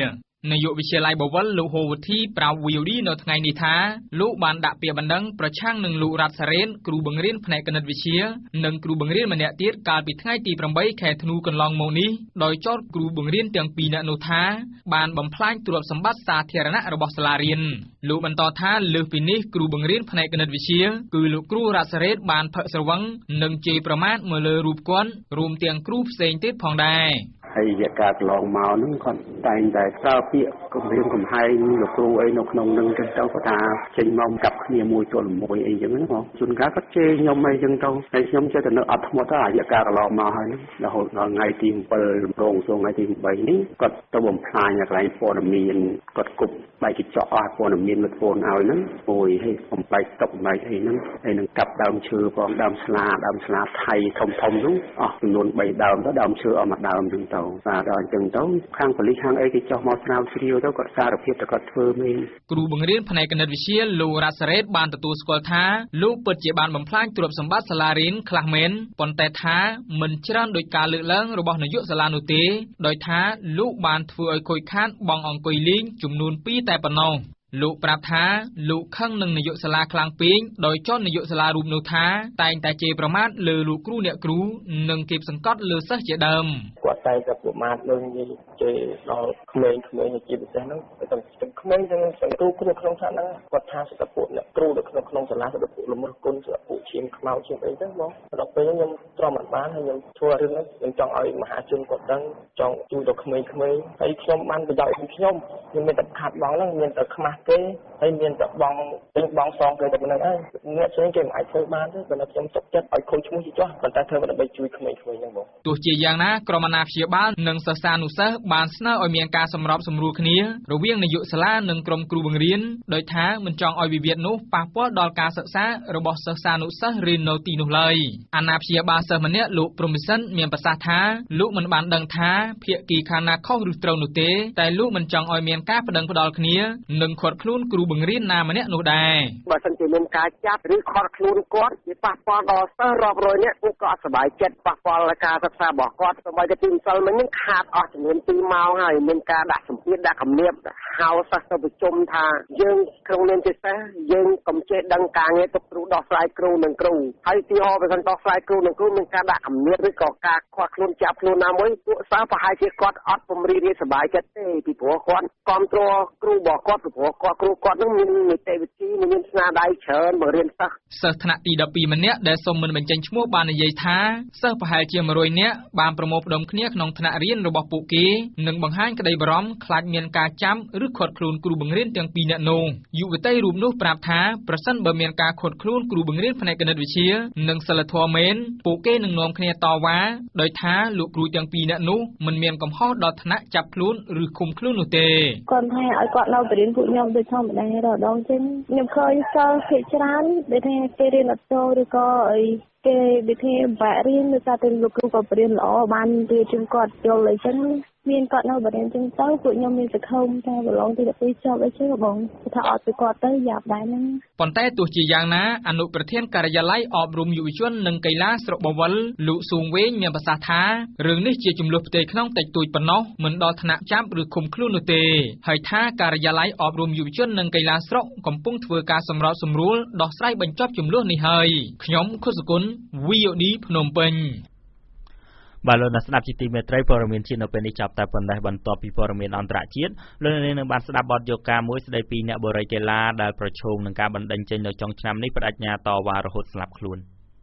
នាយកវិទ្យាល័យបវរលោកហូវធីប្រាប់ VOD នៅថ្ងៃនេះថាលោកបានដាក់ពាក្យបណ្ដឹងប្រឆាំងនឹងលោករ៉ាត់សារ៉េនគ្រូបង្រៀនផ្នែកគណិតវិទ្យានិងគ្រូបង្រៀនម្នាក់ទៀតកាលពីថ្ងៃទី 8 ខែធ្នូកន្លងមកនេះដោយចោទគ្រូបង្រៀនទាំងពីរនាក់នោះថាបានបំផ្លាញទ្រព្យសម្បត្តិសាធារណៈរបស់សាលារៀនលោកបន្តថាលើសពីនេះគ្រូបង្រៀនផ្នែកគណិតវិទ្យាគឺលោកគ្រូរ៉ាត់សារ៉េនបានផឹកស្រវឹងនិងជេរប្រមាថមកលើរូបគាត់រួមទាំងគ្រូផ្សេងទៀតផងដែរហើយរយៈកាលកន្លងមកហ្នឹងគាត់តែងតែប្រើពាក្យគំរាមកំហែងលោកគ្រូអីនៅក្នុងហ្នឹងទៅគាត់ថាចេញមកកាប់គ្នាមួយទល់មួយអីចឹងណាបងជួនកាលគាត់ជេរខ្ញុំអីចឹងទៅហើយខ្ញុំចេះតែនៅអត់ធ្មត់ទៅរយៈកាលកន្លងមកហើយហ្នឹងរហូតដល់ថ្ងៃទី 7 រោងសួងថ្ងៃទី 8 នេះគាត់ទៅបំផ្លាញកន្លែងព័ត៌មានគាត់គប់បែកកញ្ចក់អស់ព័ត៌មានលោកហ្វូនឲ្យហ្នឹងអូយហើយបំបែកតុកបំបែកអីហ្នឹងហើយនឹងកាប់ដើមឈើផងដើមស្លាថៃធំហ្នឹងអស់ចំនួន3ដើមទៅដើមឈើអស់មួយដើមហ្នឹងទៅបាទដល់អញ្ចឹងទៅខាងប៉ូលីសខាងអីគេចោះមកស្រាវជ្រាវទៅគាត់សារភាពតែគាត់ធ្វើមែនគ្រូបង្រៀនផ្នែកគណិតវិទ្យាលោករ៉ាត់សារ៉េតបានទទួលស្គាល់ថាលោកពិតជាបានបំផ្លាញទ្រព្យសម្បត្តិសាលារៀនខ្លះមែនប៉ុន្តែថាមិនច្រើនដោយការលើកឡើងរបស់នាយកសាលានោះទេដោយថាលោកបានធ្វើឲ្យខូចខាតបង់អង្គុយលេងចំនួន 2 តែប៉ុណ្ណោះលោកប្រាប់ថាលោកខឹងនឹងនាយកសាលាខ្លាំងពេកដោយចោទនាយកសាលារូបនោះថាតែងតែជេរប្រមាថលើលោកគ្រូអ្នកគ្រូនិងគេបសង្កត់លើសិស្សជាដើមគាត់តែតែប្រមាថលើនិយាយជេរដល់ក្មេងៗជាពិសេសហ្នឹងតែក្មេងទាំងគ្រូក្នុងថ្នាក់ហ្នឹងគាត់ថាសិទ្ធិពួកអ្នកគ្រូនៅក្នុងសាលាសិទ្ធិពួកលំរគុណសិទ្ធិពួកឈាមខ្មៅឈាមអីទៅបងដល់ពេលខ្ញុំទ្រាំអត់បានហើយខ្ញុំធ្វើរឿងនេះខ្ញុំចង់ឲ្យមហាជនគាត់ដឹងចង់ជួយដល់ក្មេងៗហើយខ្ញុំបានប្រយោជន៍ពីខ្ញុំមានតែខាត់បងហ្នឹងមានតែខ្មាស់គេហើយមានតែបងសងគេតែប៉ុណ្្នឹងហើយអ្នកផ្សេងគេមិនអាចធ្វើបានទេប៉ុន្តែខ្ញុំទុកចិត្តឲ្យខូចឈ្មោះចោះប៉ុន្តែធ្វើដើម្បីជួយក្មេងៗហ្នឹងបងទោះជាយ៉ាងណាក្រុមអាណាព្យាបាលនិងសិស្សានុសិស្សបានស្នើឲ្យមានការសម្របសម្រួលគ្នារវាងនាយកសាលានិងក្រុមគ្រូបង្រៀនដោយថាមិនចង់ឲ្យវិវាទនោះប៉ះពាល់ដល់ការសិក្សារបស់សិស្សានុសិស្សរៀននៅទីនោះឡើយអាណាព្យាបាលសិស្សម្នាក់លោកព្រំវិសិនមានប្រសាសន៍ថាលោកមិនបានដឹងថាភាគីខាងណាខុសឬត្រូវនោះទេតែលោកមិនចង់ឲ្យមានការប្តឹងផ្តល់គ្នានិងឃាត់ខ្លួនគ្រូបង្រៀនណាម្នាក់នោះដែរបើសិនជាមានការចាប់ឬឃាត់ខ្លួនគាត់វាប៉ះពាល់ដល់សិស្សរាប់រយនាក់គាត់ក៏អត់សប្បាយចិត្តប៉ះពាល់ដល់ការសិក្សារបស់គាត់សូម្បីតែទីម្សិលមិញនឹងខាតអស់ចំនួន2ម៉ោងហើយមានការដាក់សម្ពាធដាក់គំនាបហៅសិស្សទៅប្រជុំថាយើងក្នុងនាមជាសិស្សយើងកុំចេះដឹងការងារទុកគ្រូដោះស្រាយគ្រូនិងគ្រូហើយទីហោបើសិនដោះស្រាយគ្រូនិងគ្រូមានការដាក់គំនាបឬក៏ការឃាត់ខ្លួនចាប់ខ្លួនណាមួយពួកសិស្សប្រហែលជាគាត់អត់ពំរីរៀនសប្បាយចិត្តទេពីព្រោះគាត់គ្រប់គ្រងគ្រូរបស់គាត់ពីព្រោះគាត់គ្រូគាត់នឹងមាននីតិវិធីមានស្នាដៃច្រើនមករៀនសិស្សថ្នាក់ទី 12 ម្នាក់ដែលសូមមិនបញ្ចេញឈ្មោះបាននិយាយថាសិស្សប្រហែលជា100នាក់បានប្រមូលផ្ដុំគ្នាក្នុងថ្នាក់រៀនរបស់ពួកគេនិងបង្ហាញក្តីបារម្ភខ្លាចមានការចាប់ឬឃាត់ខ្លួនគ្រូបង្រៀនទាំងពីរនាក់នោះយុវតីរូបនោះប្រាប់ថាប្រសិនបើមានការឃាត់ខ្លួនគ្រូបង្រៀនផ្នែកគណិតវិទ្យានិងសិលធម៌មែនពួកគេនឹងនាំគ្នាតវ៉ាដោយថាលោកគ្រូទាំងពីរនាក់នោះមិនមានកំហុសដល់ថ្នាក់ចាប់ខ្លួនឬឃុំខ្លួននោះទេគាត់ថាឲ្យគាត់នៅបរិញ្ញាពួកខ្ញុំដូចធម្មតារដងចឹងខ្ញុំឃើញសិស្សភាគច្រើនដែលថាគេរៀនអត់ចូលឬក៏អីគេវិធីបាក់រៀនឬថាទៅលោកគ្រូក៏បរៀនល្អបានរៀនជូនគាត់យល់អីចឹងមានគាត់នៅបរិញ្ញាចឹងទៅពួកខ្ញុំមានសង្ឃឹមថាប្រឡងទី12ចប់អីចឹងបងថាអត់ទៅគាត់ទៅយ៉ាប់ដែរហ្នឹងប៉ុន្តែទោះជាយ៉ាងណាអនុប្រធានការិយាល័យអប់រំយុវជននិងកីឡាស្រុកបវរលោកស៊ូងវែងមានប្រសាសន៍ថារឿងនេះជាចំនួនផ្ទៃក្នុងតិចតួចប៉ុណ្ណោះមិនដល់ថ្នាក់ចាប់ឬឃុំខ្លួននោះទេហើយថាការិយាល័យអប់រំយុវជននិងកីឡាស្រុកកំពុងធ្វើការសម្របសម្រួលដោះស្រាយបញ្ចប់ចំនួននេះហើយខ្ញុំខុសគុណ VOD ភ្នំពេញបាទលោកអ្នកស្ដាប់ជាទីមេត្រីព័ត៌មានជាតិនៅពេលនេះចាប់តែប៉ុណ្ណេះបន្ទាប់ពីព័ត៌មានអន្តរជាតិលោកអ្នកនឹងបានស្ដាប់បទយកការមួយស្ដីពីអ្នកបរិយាកីឡាដែលប្រឈមនឹងការបណ្តេញចេញនៅចុងឆ្នាំនេះបដិញ្ញាតវ៉ារហូតស្លាប់ខ្លួន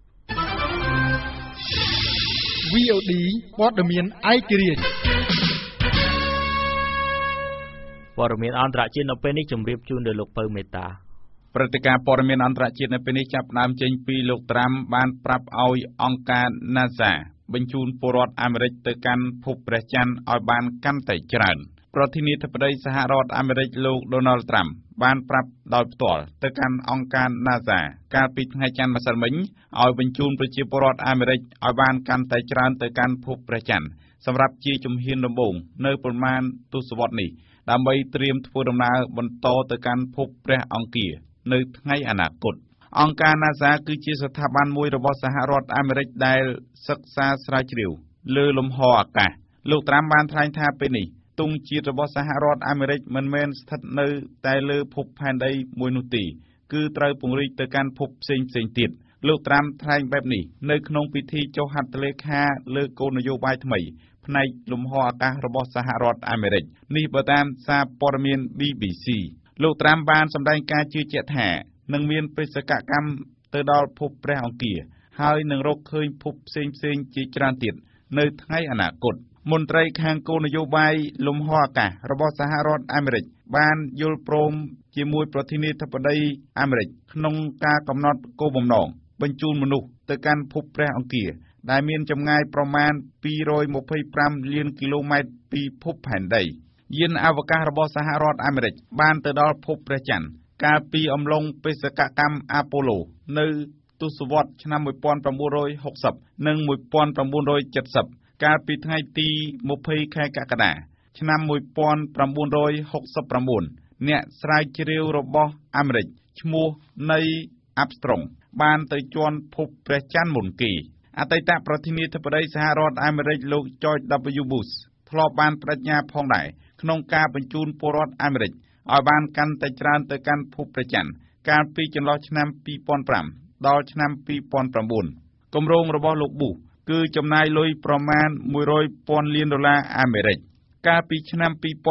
VOD ព័ត៌មានឯករាជ្យព័ត៌មានអន្តរជាតិនៅពេលនេះជម្រាបជូនដោយលោកពៅមេតាព្រឹត្តិការណ៍ព័ត៌មានអន្តរជាតិនៅពេលនេះចាប់ផ្ដើមចេញពីលោកត្រាំបានប្រាប់ឲ្យអង្គការ NASA បញ្ជូនពលរដ្ឋអាមេរិកទៅកាន់ភពព្រះច័ន្ទឲ្យបានកាន់តែច្រើនប្រធានាធិបតីសហរដ្ឋអាមេរិកលោក Donald Trump បានប្រាប់ដោយផ្ទាល់ទៅកាន់អង្គការ NASA កាលពីថ្ងៃច័ន្ទម្សិលមិញឲ្យបញ្ជូនប្រជាពលរដ្ឋអាមេរិកឲ្យបានកាន់តែច្រើនទៅកាន់ភពព្រះច័ន្ទសម្រាប់ជាជំហានដំបូងនៅប្រមាណទសវត្សរ៍នេះដើម្បីត្រៀមធ្វើដំណើរបន្តទៅកាន់ភពព្រះអង្គារនៅថ្ងៃអនាគតអង្គការ NASA គឺជាស្ថាប័នមួយរបស់សហរដ្ឋអាមេរិកដែលសិក្សាស្រាវជ្រាវលើលំហអាកាសលោកត្រាំបានថ្លែងថាពេលនេះទទង់ជាតិរបស់សហរដ្ឋអាមេរិកមិនមែនស្ថិតនៅតែលើភពផែនដីមួយនោះទេគឺត្រូវពង្រីកទៅកាន់ភពផ្សេងទៀតលោកត្រាំថ្លែងបែបនេះនៅក្នុងពិធីចុះហត្ថលេខាលើគោលនយោបាយថ្មីផ្នែកលំហអាកាសរបស់សហរដ្ឋអាមេរិកនេះបើតាមសារព័ត៌មាន BBC លោកត្រាំបានសម្ដែងការជឿជាក់ថានឹងមានបេសកកម្មទៅដល់ភពព្រះអង្គារហើយនឹងរកឃើញភពផ្សេងជាច្រើនទៀតនៅថ្ងៃអនាគតមន្ត្រីខាងគោលនយោបាយលំហអាកាសរបស់សហរដ្ឋអាមេរិកបានយល់ព្រមជាមួយប្រធានាធិបតីអាមេរិកក្នុងការកំណត់គោលបំណងបញ្ជូនមនុស្សទៅកាន់ភពព្រះអង្គារដែលមានចម្ងាយប្រមាណ225លានគីឡូម៉ែត្រពីភពផែនដីយានអវកាសរបស់សហរដ្ឋអាមេរិកបានទៅដល់ភពព្រះច័ន្ទកាលពីអំឡុងបេសកកម្មអាប៉ូឡូនៅទសវត្សរ៍ឆ្នាំ1960និង1970កាលពីថ្ងៃទី20ខែកក្កដាឆ្នាំ1969អ្នកស្រាវជ្រាវរបស់អាមេរិកឈ្មោះនៃអាប់ស្ត្រង់បានទៅជាន់ភពព្រះច័ន្ទមុនគេអតីតប្រធានាធិបតីសហរដ្ឋអាមេរិកលោក George W. Bush ធ្លាប់បានបដិញ្ញាផងដែរក្នុងការបញ្ជូនពលរដ្ឋអាមេរិកឲ្យបានកាន់តែច្រើនទៅកាន់ភពព្រះច័ន្ទកាលពីចន្លោះឆ្នាំ2005ដល់ឆ្នាំ2009គម្រោងរបស់លោក Bush គឺចំណាយលុយប្រមាណ$100,000 លានអាមេរិកកាលពីឆ្នាំ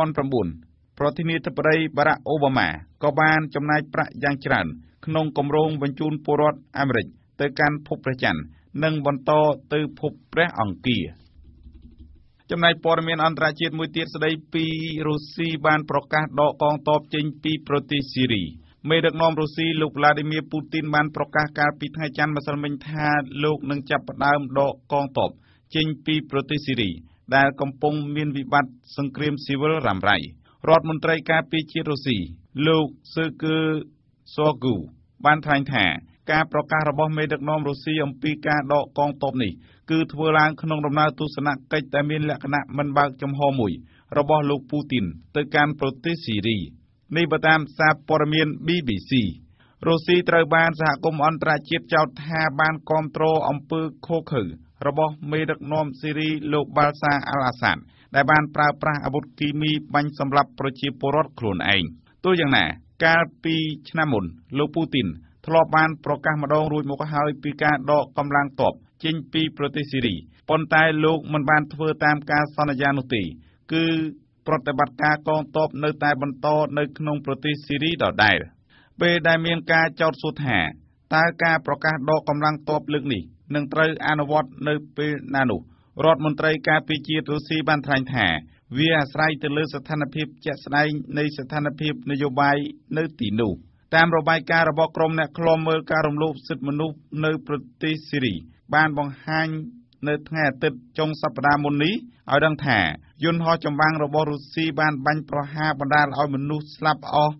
2009ប្រធានាធិបតី Barack Obama ក៏បានចំណាយប្រាក់យ៉ាងច្រើនក្នុងគម្រោងបញ្ជូនពលរដ្ឋអាមេរិកទៅកាន់ភពព្រះច័ន្ទនិងបន្តទៅភពព្រះអង្គារចំណែកព័ត៌មានអន្តរជាតិមួយទៀតស្ដីពីរុស្ស៊ីបានប្រកាសដកកងទ័ពចេញពីប្រទេសស៊ីរីមេដឹកនាំរុស្ស៊ីលោក Vladimir Putin បានប្រកាសកាលពីថ្ងៃច័ន្ទម្សិលមិញថាលោកនឹងចាប់ផ្ដើមដកកងទ័ពចេញពីប្រទេសស៊ីរីដែលកំពុងមានវិបត្តិសង្គ្រាមស៊ីវិលរ៉ាំរ៉ៃរដ្ឋមន្ត្រីការពារជាតិរុស្ស៊ីលោក Sergei Shoigu បានថ្លែងថាការប្រកាសរបស់មេដឹកនាំរុស្ស៊ីអំពីការដកកងទ័ពនេះគឺធ្វើឡើងក្នុងដំណើរទស្សនកិច្ចដែលមានលក្ខណៈមិនបើកចំហមួយរបស់លោកពូទីនទៅកាន់ប្រទេសស៊ីរីនេះបើតាមសារព័ត៌មាន BBC រុស្ស៊ីត្រូវបានសហគមន៍អន្តរជាតិចោទថាបានគាំទ្រអំពើឃោរឃៅរបស់មេដឹកនាំស៊ីរីលោកបាល់សាអាល់អាសាដដែលបានប្រើប្រាស់អាវុធគីមីបាញ់សម្លាប់ប្រជាពលរដ្ឋខ្លួនឯងទោះយ៉ាងណាកាលពីឆ្នាំមុនលោកពូទីនធ្លាប់បានប្រកាសម្ដងរួចមកហើយពីការដកកម្លាំងទ័ពចេញពីប្រទេសស៊ីរីប៉ុន្តែលោកមិនបានធ្វើតាមការសន្យានោះទេគឺប្រតិបត្តិការកងទ័ពនៅតែបន្តនៅក្នុងប្រទេសស៊ីរីដដែលពេលដែលមានការចោទសួរថាតើការប្រកាសដកកម្លាំងទ័ពលើកនេះនឹងត្រូវអនុវត្តនៅពេលណានោះរដ្ឋមន្ត្រីការពារជាតិរុស្ស៊ីបានថ្លែងថាវាអាស្រ័យទៅលើស្ថានភាពជាក់ស្ដែងនៃស្ថានភាពនយោបាយនៅទីនោះតាមរបាយការណ៍របស់ក្រុមអ្នកឃ្លាំមើលការរំលោភសិទ្ធិមនុស្សនៅប្រទេសស៊ីរីបានបង្ហាញនៅថ្ងៃអាទិត្យចុងសប្តាហ៍មុននេះឲ្យដឹងថាយន្តហោះចម្បាំងរបស់រុស្ស៊ីបានបាញ់ប្រហារបណ្ដាលឲ្យមនុស្សស្លាប់អស់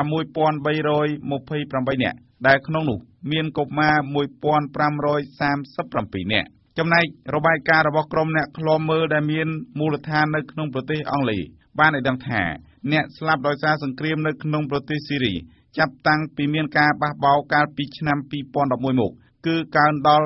6328នាក់ដែលក្នុងនោះមានកុមារ1537នាក់ចំណែករបាយការណ៍របស់ក្រុមអ្នកឃ្លាំមើលដែលមានមូលដ្ឋាននៅក្នុងប្រទេសអង់គ្លេសបានឲ្យដឹងថាអ្នកស្លាប់ដោយសារសង្គ្រាមនៅក្នុងប្រទេសស៊ីរីចាប់តាំងពីមានការបះបោរកាលពីឆ្នាំ2011មកគឺកើនដល់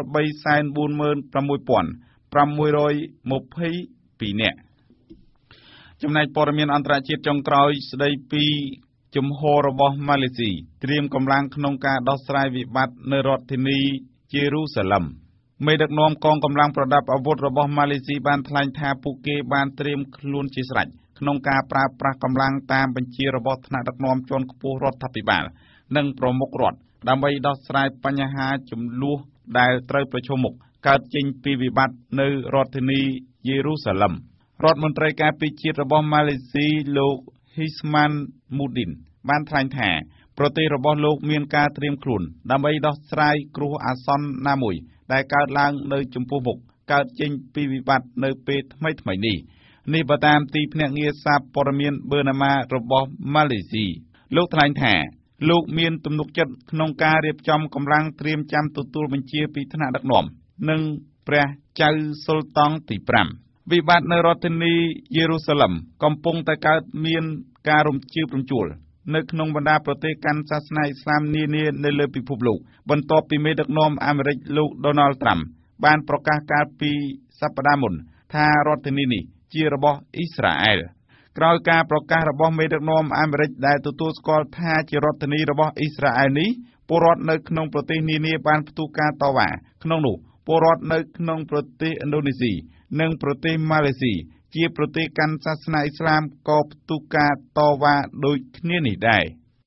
346,622 នាក់ចំណែកព័ត៌មានអន្តរជាតិចុងក្រោយស្ដីពីជំហររបស់ម៉ាឡេស៊ីត្រៀមកម្លាំងក្នុងការដោះស្រាយវិបត្តិនៅរដ្ឋធានីយេរូសាឡឹមមេដឹកនាំកងកម្លាំងប្រដាប់អាវុធរបស់ម៉ាឡេស៊ីបានថ្លែងថាពួកគេបានត្រៀមខ្លួនជាស្រេចក្នុងការប្រើប្រាស់កម្លាំងតាមបញ្ជារបស់ថ្នាក់ដឹកនាំជាន់ខ្ពស់រដ្ឋាភិបាលនិងប្រមុខរដ្ឋដើម្បីដោះស្រាយបញ្ហាចំនួនដែលត្រូវប្រឈមមុខកើតចេញពីវិបត្តិនៅរដ្ឋធានីយេរូសាឡឹមរដ្ឋមន្ត្រីការពារជាតិរបស់ម៉ាឡេស៊ីលោក Hisman Mudin បានថ្លែងថាប្រទេសរបស់លោកមានការត្រៀមខ្លួនដើម្បីដោះស្រាយគ្រោះអាសន្នណាមួយដែលកើតឡើងនៅចំពោះមុខកើតចេញពីវិបត្តិនៅពេលថ្មីនេះនេះបើតាមទីភ្នាក់ងារសារព័ត៌មាន Bernama របស់ម៉ាឡេស៊ីលោកថ្លែងថាលោកមានទំនុកចិត្តក្នុងការរៀបចំកម្លាំងត្រៀមចាំទទួលបញ្ជាពីថ្នាក់ដឹកនាំនិងព្រះចៅសុលតង់ទី5វិបត្តិនៅរដ្ឋធានីយេរូសាឡឹមកំពុងតែកើតមានការរំជើបរំជួលនៅក្នុងបណ្ដាប្រទេសកាន់សាសនាអ៊ីស្លាមនានានៅលើពិភពលោកបន្ទាប់ពីមេដឹកនាំអាមេរិកលោក Donald Trump បានប្រកាសកាលពីសប្តាហ៍មុនថារដ្ឋធានីនេះជារបស់អ៊ីស្រាអែលក្រោយការប្រកាសរបស់មេដឹកនាំអាមេរិកដែលទទួលស្គាល់ថាជារដ្ឋធានីរបស់អ៊ីស្រាអែលនេះពលរដ្ឋនៅក្នុងប្រទេសនានាបានផ្ទុះការតវ៉ាក្នុងនោះពលរដ្ឋនៅក្នុងប្រទេសឥណ្ឌូនេស៊ីនិងប្រទេសម៉ាឡេស៊ីជាប្រទេសកាន់សាសនាអ៊ីស្លាមក៏ផ្ទុះការតវ៉ាដូចគ្នានេះដែរ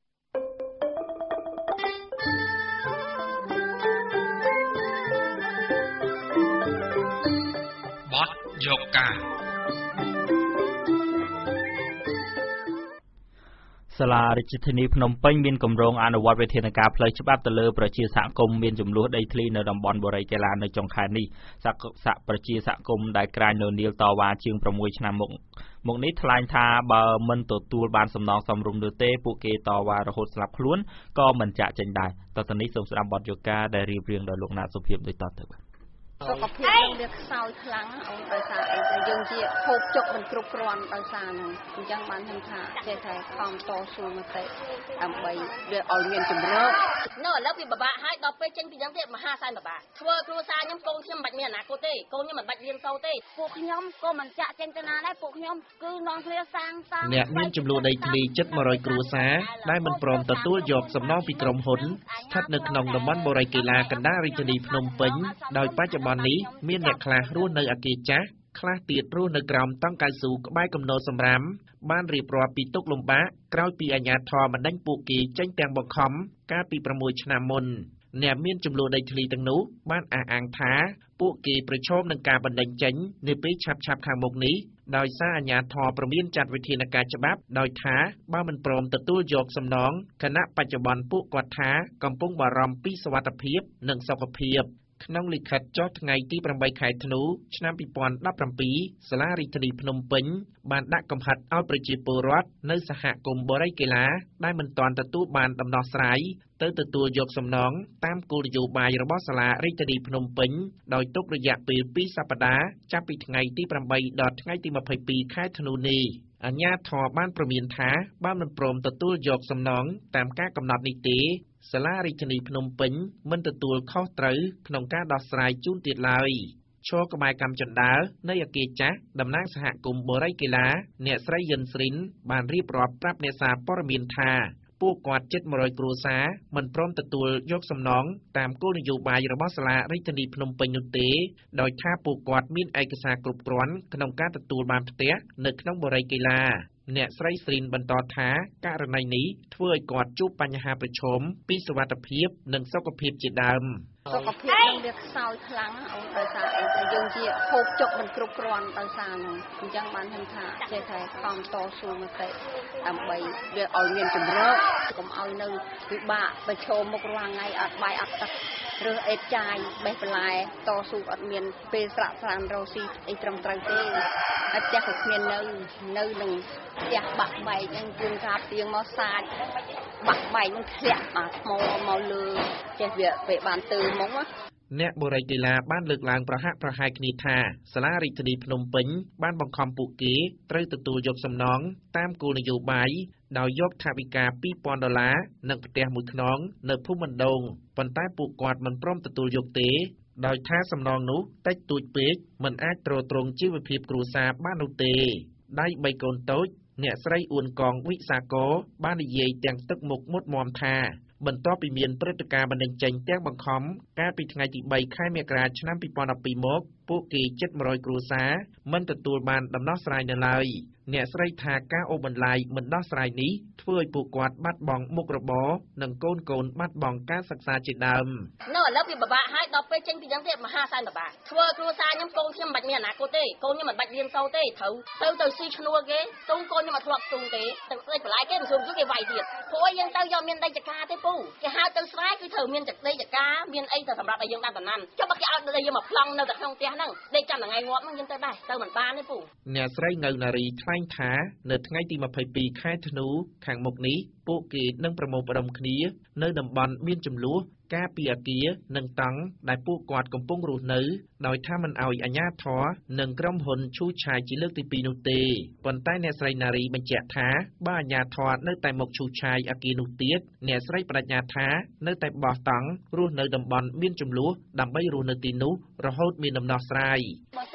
បទយកការសាលារាជធានីភ្នំពេញមានគម្រោងអនុវត្តវិធានការផ្លូវច្បាប់ទៅលើប្រជាសហគមន៍មានចំនួនដីធ្លីនៅតំបន់បូរីកេឡានៅចុងខែនេះសហប្រជាសហគមន៍ដែលក្រាញនៅនីលតវ៉ាជាង6ឆ្នាំមកនេះថ្លែងថាបើមិនទទួលបានសំណងសមរម្យនោះទេពួកគេតវ៉ារហូតស្លាប់ខ្លួនក៏មិនចាក់ចេញដែរតទៅនេះសូមស្ដាប់បទយកការដែលរៀបរៀងដោយលោកណាតសុភាពដូចតទៅសុខភាពយើងវាខ្សោយខ្លាំងអូនដោយសារអីតែយើងជាហូបចុកមិនគ្រប់គ្រាន់ដោយសារហ្នឹងអញ្ចឹងបានខ្ញុំថាចេះតែខំតស៊ូមកតែដើម្បីវាឲ្យមានជំរឿនៅឥឡូវវាពិបាកហើយដល់ពេលចេញពីហ្នឹងទៀតមហាសែនពិបាកធ្វើគ្រួសារខ្ញុំកូនខ្ញុំមិនបាច់មានអនាគតទេកូនខ្ញុំមិនបាច់រៀនសូត្រទេពួកខ្ញុំក៏មិនចាក់ចេញទៅណាដែរពួកខ្ញុំគឺនាំគ្នាសាងអ្នកមានចំនួនដីធ្លីជិត100គ្រួសារដែលមិនព្រមទទួលយកសំណងពីក្រុមហ៊ុនស្ថិតនៅក្នុងតំបន់បូរីកេឡាកណ្ដាលរាជធានីភ្នំពេញដោយបច្ចុប្បន្ននេះមានអ្នកខ្លះរស់នៅអគារចាស់ខ្លះទៀតរស់នៅក្រោមតង់កៅស៊ូក្បែរគំនរសម្រាមបានរៀបរាប់ពីទុក្ខលំបាកក្រោយពីអាជ្ញាធរបណ្តេញពួកគេចេញទាំងបង្ខំកាលពី6ឆ្នាំមុនអ្នកមានចំនួនដីធ្លីទាំងនោះបានអះអាងថាពួកគេប្រឈមនឹងការបណ្តេញចេញនាពេលឆាប់ខាងមុខនេះដោយសារអាជ្ញាធរព្រមានចាត់វិធានការច្បាប់ដោយថាបើមិនព្រមទទួលយកសំណងគណៈបច្ចុប្បន្នពួកគាត់ថាកំពុងបារម្ភពីសុវត្ថិភាពនិងសុខភាពក្នុងលិខិតចុះថ្ងៃទី8ខែធ្នូឆ្នាំ2017សាលារាជធានីភ្នំពេញបានដាក់កំហិតឲ្យប្រជាពលរដ្ឋនៅសហគមន៍បូរីកេឡាដែលមិនទាន់ទទួលបានដំណោះស្រាយទៅទទួលយកសំណងតាមគោលនយោបាយរបស់សាលារាជធានីភ្នំពេញដោយទុករយៈពេល2សប្តាហ៍ចាប់ពីថ្ងៃទី8ដល់ថ្ងៃទី22ខែធ្នូនេះអាជ្ញាធរបានព្រមានថាបើមិនព្រមទទួលយកសំណងតាមការកំណត់នេះទេសាលារាជធានីភ្នំពេញមិនទទួលខុសត្រូវក្នុងការដោះស្រាយជូនទៀតឡើយឈរក្បែរកម្មចន្ទាលនៃអគារចាស់តំណាងសហគមន៍បូរីកេឡាអ្នកស្រីយិនស្រីនបានរៀបរាប់ប្រាប់អ្នកសារព័ត៌មានថាពួកគាត់ជិត100គ្រួសារមិនព្រមទទួលយកសំណងតាមគោលនយោបាយរបស់សាលារាជធានីភ្នំពេញនោះទេដោយថាពួកគាត់មានឯកសារគ្រប់គ្រាន់ក្នុងការទទួលបានផ្ទះនៅក្នុងបូរីកេឡាអ្នកស្រីស្រីនបន្តថាករណីនេះធ្វើឲ្យគាត់ជួបបញ្ហាប្រឈមពីសុវត្ថិភាពនិងសុខភាពជាដើមសុខភាពយើងវាខ្សោយខ្លាំងអូនដោយសារអីតែយើងជាហូបចុកមិនគ្រប់គ្រាន់ដោយសារហ្នឹងអញ្ចឹងបានខ្ញុំថាចេះតែខំតស៊ូមកតែដើម្បីវាឲ្យមានជំរឿកុំឲ្យនៅពិបាកប្រឈមមុខរាល់ថ្ងៃអត់បាយអត់ទឹករើសអេតចាយបេះបន្លែតស៊ូអត់មានពេលស្រាក់ស្រានរស់ស៊ីអីត្រឹមត្រូវទេហើយផ្ទះក៏គ្មាននៅនឹងផ្ទះបាក់បែកហ្នឹងជួនកាលទៀងមកសាចបាក់បែកនឹងធ្លាក់អាថ្មមកលើចេះវាពេលបានទៅមកអ្នកបូរីកេឡាបានលើកឡើងប្រហាក់ប្រហែលគ្នាថាសាលារាជធានីភ្នំពេញបានបង្ខំពួកគេត្រូវទទួលយកសំណងតាមគោលនយោបាយដោយយកថវិកា$2,000និងផ្ទះមួយខ្នងនៅភូមិមណ្ដងប៉ុន្តែពួកគាត់មិនព្រមទទួលយកទេដោយថាសំណងនោះតិចតួចពេកមិនអាចទ្រទ្រង់ជីវភាពគ្រួសារបាននោះទេដៃ3កូនតូចអ្នកស្រីអ៊ួនកងវិសាកោបាននិយាយទាំងទឹកមុខមុតមមថាបន្ទាប់ពីមានព្រឹត្តិការណ៍បណ្តេញចេញទាំងបង្ខំកាលពីថ្ងៃទី3ខែមករាឆ្នាំ2012មកពួកគេជិត100គ្រួសារមិនទទួលបានដំណោះស្រាយនៅឡើយអ្នកស្រីថាការអូសបន្លាយមិនដោះស្រាយនេះធ្វើឲ្យពួកគាត់បាត់បង់មុខរបរនិងកូនបាត់បង់ការសិក្សាជាដើមនៅឥឡូវវាពិបាកហើយដល់ពេលចេញពីហ្នឹងទៀតមហាសែនពិបាកធ្វើគ្រួសារខ្ញុំកូនខ្ញុំមិនបាច់មានអនាគតទេកូនខ្ញុំមិនបាច់រៀនសូត្រទេត្រូវទៅស៊ីឈ្នួលគេទុំកូនខ្ញុំអត់ធ្លាប់ទុំទេទឹកស្លេចបន្លាយគេមិនស៊ូជួយគេវាយទៀតព្រោះយើងទៅយកមានដីចកាទេពូគេហៅទៅស្រែគឺត្រូវមានដីចកាមានអីទៅសម្រាប់ឲ្យយើងដាំដំណាំចុះបើគេឲ្យដីយើងមកប្លង់នៅតែក្នុងផ្ទះហ្នឹងដេកចាំថ្ងៃងាប់ហ្នឹងយើងទៅដែរទៅមិនបានទេពូអ្នកស្រីនៅណារីថ្លែងថានៅថ្ងៃទី22ខែធ្នូខាងមុខនេះពួកគេនឹងប្រមូលផ្ដុំគ្នានៅតំបន់មានចំនួនការពីអគារនិងតង់ដែលពួកគាត់កំពុងរស់នៅដោយថាមិនអោយអាជ្ញាធរនិងក្រុមហ៊ុនឈូសឆាយជាលើកទី2នោះទេប៉ុន្តែអ្នកស្រីណារីបញ្ជាក់ថាបើអាជ្ញាធរនៅតែមកឈូសឆាយអគារនោះទៀតអ្នកស្រីបដិញ្ញាថានៅតែបោះតង់រស់នៅតំបន់មានចំនួនដើម្បីរស់នៅទីនោះរហូតមានដំណោះស្រាយបើសិនជាពួក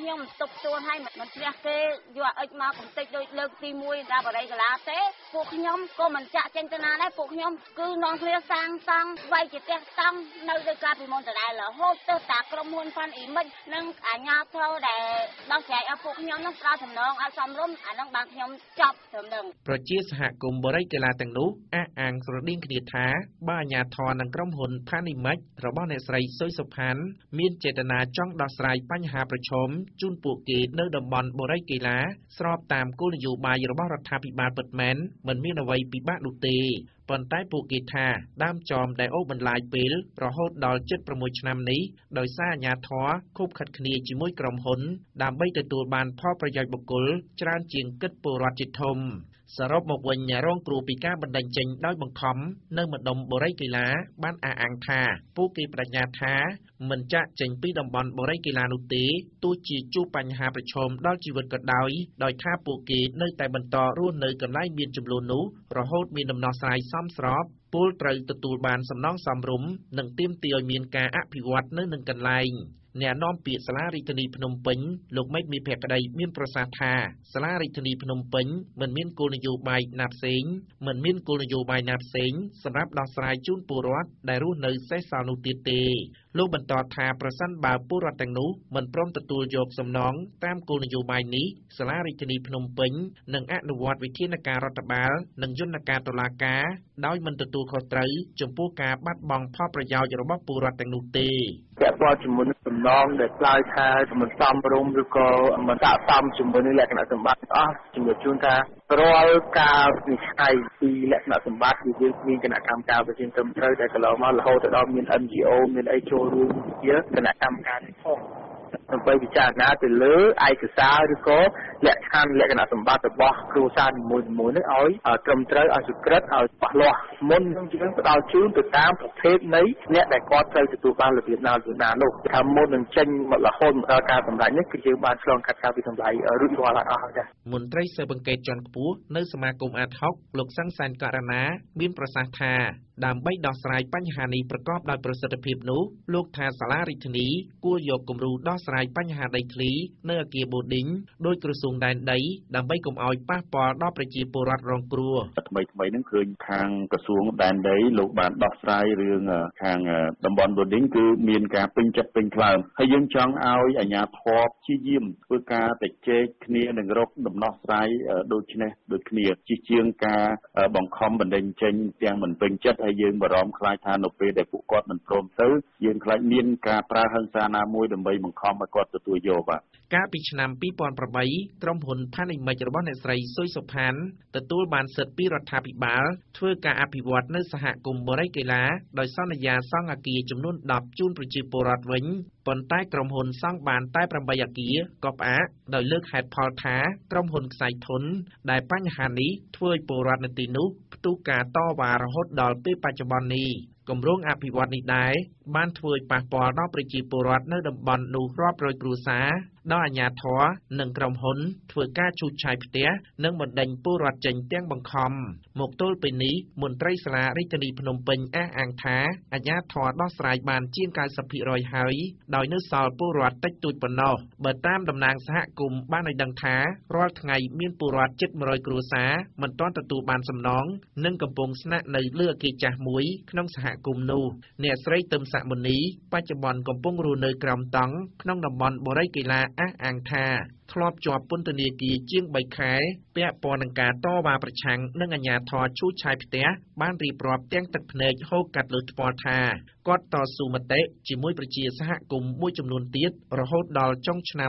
ខ្ញុំទុកខ្លួនឲ្យមិនផ្ទះគេយកអិចមកកំតិចដូចលើកទី1ដល់បរិយាកាសទេពួកខ្ញុំក៏មិនចាក់ចេញទៅណាដែរពួកខ្ញុំគឺនាំគ្នាសាងសង់វាយជាផ្ទះតង់នៅដោយការពីមុនដដែលរហូតទៅតាក្រុមហ៊ុនផាន់អ៊ីមិចនិងអាជ្ញាធរដែលដោះស្រាយឲ្យពួកខ្ញុំនឹងផ្ដល់សំណងឲ្យសមរម្យអានឹងបានខ្ញុំចប់ត្រឹមនឹងប្រជាសហគមន៍បរិយាកាសទាំងនោះអះអាងស្រដៀងគ្នាថាបើអាជ្ញាធរនិងក្រុមហ៊ុនផាន់អ៊ីមិចរបស់អ្នកស្រីសុយសុផាន់មានចេតនាចង់ដោះស្រាយបញ្ហាប្រឈមជូនពួកគេនៅតំបន់បរិយាកាសស្របតាមគោលនយោបាយរបស់រដ្ឋាភិបាលពិតមែនមិនមានអ្វីពិបាកនោះទេប៉ុន្តែពួកគេថាដើមចមដែលអូសបន្លាយពេលរហូតដល់ជិត6ឆ្នាំនេះដោយសារអាជ្ញាធរខូបខិតគ្នាជាមួយក្រុមហ៊ុនដើម្បីទទួលបានផលប្រយោជន៍បុគ្គលច្រើនជាងគិតពលរដ្ឋជាធំសរុបមកវិញរងគ្រោះពីការបណ្តេញចេញដោយបង្ខំនៅម្ដុំបរិយាកាសបានអះអាងថាពួកគេប្រាជ្ញាថាមិនចាក់ចេញពីតំបន់បរិយាកាសនោះទេទោះជាជួបបញ្ហាប្រឈមដល់ជីវិតក៏ដោយថាពួកគេនៅតែបន្តរស់នៅកន្លែងមានចំនួននោះរហូតមានដំណោះស្រាយសមស្របពលត្រូវទទួលបានសំណងសមរម្យនិងទាមទារឲ្យមានការអភិវឌ្ឍនៅនឹងកន្លែងអ្នកនាំពាក្យសាលារដ្ឋាភិបាលភ្នំពេញលោកមេឃមាសភក្តីមានប្រសាសន៍ថាសាលារដ្ឋាភិបាលភ្នំពេញមិនមានគោលនយោបាយណាផ្សេងសម្រាប់ដោះស្រាយជូនពលរដ្ឋដែលរស់នៅសេសសល់នោះទៀតទេលោកបន្តថាប្រសិនបើពលរដ្ឋទាំងនោះមិនព្រមទទួលយកសំណងតាមគោលនយោបាយនេះសាលារដ្ឋាភិបាលភ្នំពេញនឹងអនុវត្តវិធានការរដ្ឋបាលនិងយន្តការតុលាការដោយមិនទទួលខុសត្រូវចំពោះការបាត់បង់ផលប្រយោជន៍របស់ពលរដ្ឋទាំងនោះទេពាក់ព័ន្ធជាមួយនឹងសំណងដែលឆ្លើយថាមិនសមរម្យឬក៏មិនស័ក្តិសមជាមួយនឹងលក្ខណៈសម្បត្តិអស់ជំរាបជូនថារាល់ការវិនិច្ឆ័យពីលក្ខណៈសម្បត្តិគឺយើងមានគណៈកម្មការប្រជាត្រឹមត្រូវដែលកន្លងមករហូតដល់មាន NGO មានអីចូលរួមជាគណៈកម្មការនេះផងដើម្បីពិចារណាទៅលើឯកសារឬក៏លក្ខខណ្ឌលក្ខណៈសម្បត្តិរបស់គ្រួសារនីមួយៗនេះឲ្យត្រឹមត្រូវឲ្យសុក្រឹតឲ្យច្បាស់លាស់មុននឹងយើងផ្ដល់ជូនទៅតាមប្រភេទនៃអ្នកដែលគាត់ត្រូវទទួលបានរបៀបណានោះថាមុននឹងចេញមករហូតមកដល់ការសម្រេចនេះគឺយើងបានឆ្លងកាត់ការវិតម្លៃរួចរាល់អស់ហើយមន្ត្រីស៊ើបអង្កេតជាន់ខ្ពស់នៅសមាគមអាត60លោកសង្សានករណាមានប្រសាសន៍ថាដើម្បីដោះស្រាយបញ្ហានេះប្រកបដោយប្រសិទ្ធភាពនោះលោកថាសាលារដ្ឋាភិបាលគួរយកគំរូដោះស្រាយបញ្ហាដីធ្លីនៅអគារបូឌីងដោយក្រសួងដែនដីដើម្បីកុំឲ្យប៉ះពាល់ដល់ប្រជាពលរដ្ឋរងគ្រោះថ្មីហ្នឹងឃើញខាងក្រសួងដែនដីលោកបានដោះស្រាយរឿងខាងតំបន់បូឌីងគឺមានការពេញចិត្តពេញថ្លើមហើយយើងចង់ឲ្យអាជ្ញាធរព្យាយាមធ្វើការតែជែកគ្នានឹងរកដំណោះស្រាយដូចគ្នាជាជាងការបង្ខំបណ្តេញចេញទាំងមិនពេញចិត្តហើយយើងបារម្ភខ្លាចថានៅពេលដែលពួកគាត់មិនព្រមទៅយើងខ្លាចមានការប្រើហិង្សាណាមួយដើម្បីបង្ខំឲ្យគាត់ទទួលយកបាទកាលពីឆ្នាំ2008ក្រុមហ៊ុនផានីមិចរបស់អ្នកស្រីសុយសុផាន់ទទួលបានសិទ្ធិពីរដ្ឋាភិបាលធ្វើការអភិវឌ្ឍនៅសហគមន៍បរិយាកាសដោយសន្យាសង់អគារចំនួន10ជូនប្រជាពលរដ្ឋវិញប៉ុន្តែក្រុមហ៊ុនសង់បានតែ8អគារក៏ផ្អាកដោយលើកហេតុផលថាក្រុមហ៊ុនខ្សែធនដែលបញ្ហានេះធ្វើឲ្យពលរដ្ឋនៅទីនោះផ្ទុះការតវ៉ារហូតដល់ពេលបច្ចុប្បន្ននេះគម្រោងអភិវឌ្ឍនេះដែរបានធ្វើឲ្យប៉ះពាល់ដល់ប្រជាពលរដ្ឋនៅតំបន់នោះរាប់រយគ្រួសារដល់អាជ្ញាធរនិងក្រុមហ៊ុនធ្វើការឈូសឆាយផ្ទះនិងបណ្ដេញពលរដ្ឋចេញទាំងបង្ខំមកទល់ពេលនេះមន្ត្រីសាលារដ្ឋាភិបាលភ្នំពេញអះអាងថាអាជ្ញាធរដោះស្រាយបានជាង 90% ហើយដោយនៅសល់ពលរដ្ឋតិចតួចប៉ុណ្ណោះបើតាមតំណាងសហគមន៍បានឲ្យដឹងថារាល់ថ្ងៃមានពលរដ្ឋជិត100គ្រួសារមិនទាន់ទទួលបានសំណងនិងកំពុងស្នាក់នៅលើអគារចាស់មួយក្នុងសហគមន៍នោះអ្នកស្រីទឹមសមនីបច្ចុប្បន្នកំពុងរស់នៅក្រោមតង់ក្នុងតំបន់បរិយាកាសអះអាងថាធ្លាប់ជាប់ពន្ធនាគារជាង3ខែពាក់ព័ន្ធនឹងការតវ៉ាប្រឆាំងនឹងអាជ្ញាធរឈូសឆាយផ្ទះបានរៀបរាប់ទាំងទឹកភ្នែកហូរកាត់លើថ្ពាល់ថាគាត់តស៊ូមតិជាមួយប្រជាសហគមន៍មួយចំនួនទៀតរហូតដល់ចុងឆ្នាំ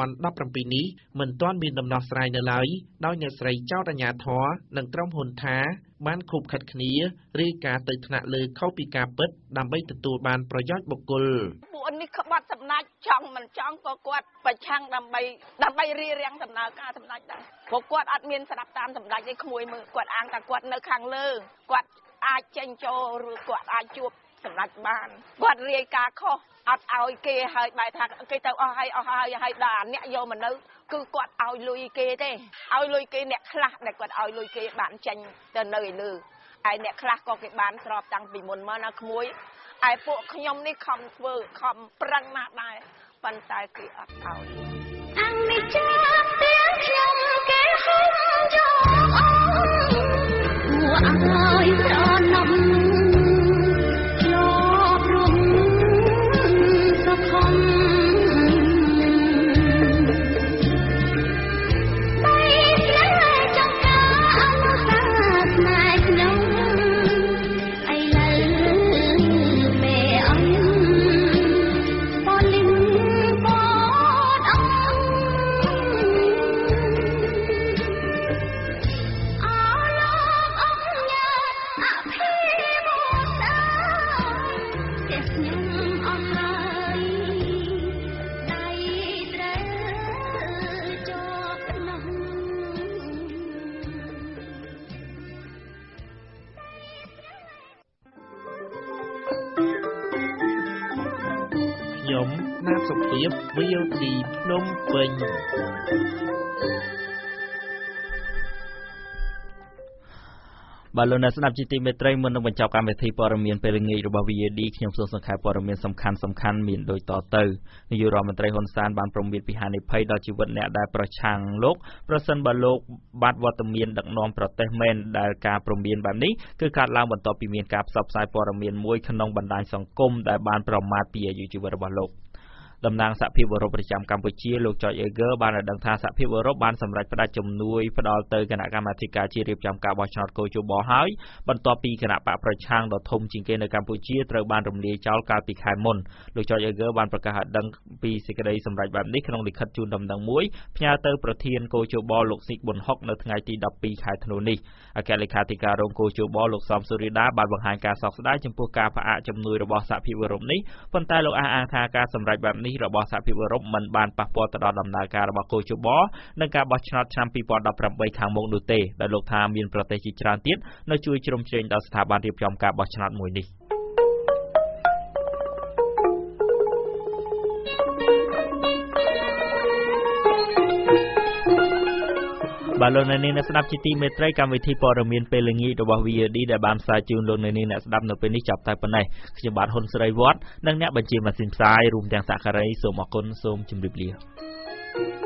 2017នេះមិនទាន់មានដំណោះស្រាយនៅឡើយដោយអ្នកស្រីចោទអាជ្ញាធរនិងក្រុមហ៊ុនថាបានខូបខិតគ្នារាយការណ៍ទៅថ្នាក់លើខុសពីការពិតដើម្បីទទួលបានប្រយោជន៍បុគ្គលពួកនេះក្បត់សម្ដេចចង់មិនចង់ក៏គាត់ប្រឆាំងដើម្បីរៀបរៀងដំណើរការសម្ដេចដែរព្រោះគាត់អត់មានស្ដាប់តាមសម្ដេចឯក្មួយមើលគាត់អាងថាគាត់នៅខាងលើគាត់អាចចេញចូលឬគាត់អាចជួបសម្ដេចបានគាត់រាយការណ៍ខុសអត់ឲ្យគេហើយបែរថាគេទៅអស់ហើយដល់អ្នកយកមកនៅគឺគាត់ឲ្យលុយគេទេឲ្យលុយគេអ្នកខ្លះដែលគាត់ឲ្យលុយគេបានចេញទៅនៅឯលើហើយអ្នកខ្លះក៏គេបានស្របតាំងពីមុនមកណាក្មួយឯពួកខ្ញុំនេះខំធ្វើខំប្រឹងណាស់ដែរប៉ុន្តែគេអត់ឲ្យខ្ញុំណាតសុភាព VOD ភ្នំពេញបាទលោកអ្នកស្ដាប់ជាទីមេត្រីមុននឹងបញ្ចប់កម្មវិធីព័ត៌មានពេលល្ងាចរបស់ VOD ខ្ញុំសូមសង្ខេបព័ត៌មានសំខាន់ៗមានដូចតទៅនាយករដ្ឋមន្ត្រីហ៊ុនសែនបានព្រមមានពីហានិភ័យដល់ជីវិតអ្នកដែលប្រឆាំងលោកប្រសិនបើលោកបាត់វត្តមានដឹកនាំប្រទេសមែនដែលការព្រមមានបែបនេះគឺកើតឡើងបន្ទាប់ពីមានការផ្សព្វផ្សាយព័ត៌មានមួយក្នុងបណ្ដាញសង្គមដែលបានប្រមាថពីអាយុជីវិតរបស់លោកតំណាងសហភាពអឺរ៉ុបប្រចាំកម្ពុជាលោក George Eger បានឲ្យដឹងថាសហភាពអឺរ៉ុបបានសម្រេចផ្តន្ទាជំនួយផ្ដល់ទៅគណៈកម្មាធិការជាតិរៀបចំការបោះឆ្នោតកោជបហើយបន្ទាប់ពីគណៈបកប្រឆាំងដ៏ធំជាងគេនៅកម្ពុជាត្រូវបានរំលាយចោលកាលពីខែមុនលោក George Eger បានប្រកាសឲ្យដឹងពីសេចក្តីសម្រេចបែបនេះក្នុងលិខិតជូនដំណឹងមួយផ្ញើទៅប្រធានកោជបលោកស៊ីកប៊ុនហុកនៅថ្ងៃទី12ខែធ្នូនេះអគ្គលេខាធិការរងកោជបលោកសំសុរិដាបានបង្ហាញការសោកស្ដាយចំពោះការផ្អាកជំនួយរបស់សហភាពអឺរ៉ុបនេះប៉ុន្តែលោកអះអាងថាការសម្រេចបែបនេះរបស់សហភាពអឺរ៉ុបមិនបានប៉ះពាល់ទៅដល់ដំណើរការរបស់កោជបនិងការបោះឆ្នោតឆ្នាំ2018ខាងមុខនោះទេដែលលោកថាមានប្រទេសជាច្រើនទៀតនៅជួយជ្រោមជ្រែងដល់ស្ថាប័នរៀបចំការបោះឆ្នោតមួយនេះបាទលោកអ្នកនាងអ្នកស្ដាប់ជាទីមេត្រីកម្មវិធីព័ត៌មានពេលល្ងាចរបស់ VOD ដែលបានផ្សាយជូនលោកអ្នកនាងអ្នកស្ដាប់នៅពេលនេះចាប់តែប៉ុណ្ណេះខ្ញុំបាទហ៊ុនស្រីវត្តនិងអ្នកបញ្ជាម៉ាស៊ីនផ្សាយរួមទាំងសហការីសូមអរគុណសូមជម្រាបលា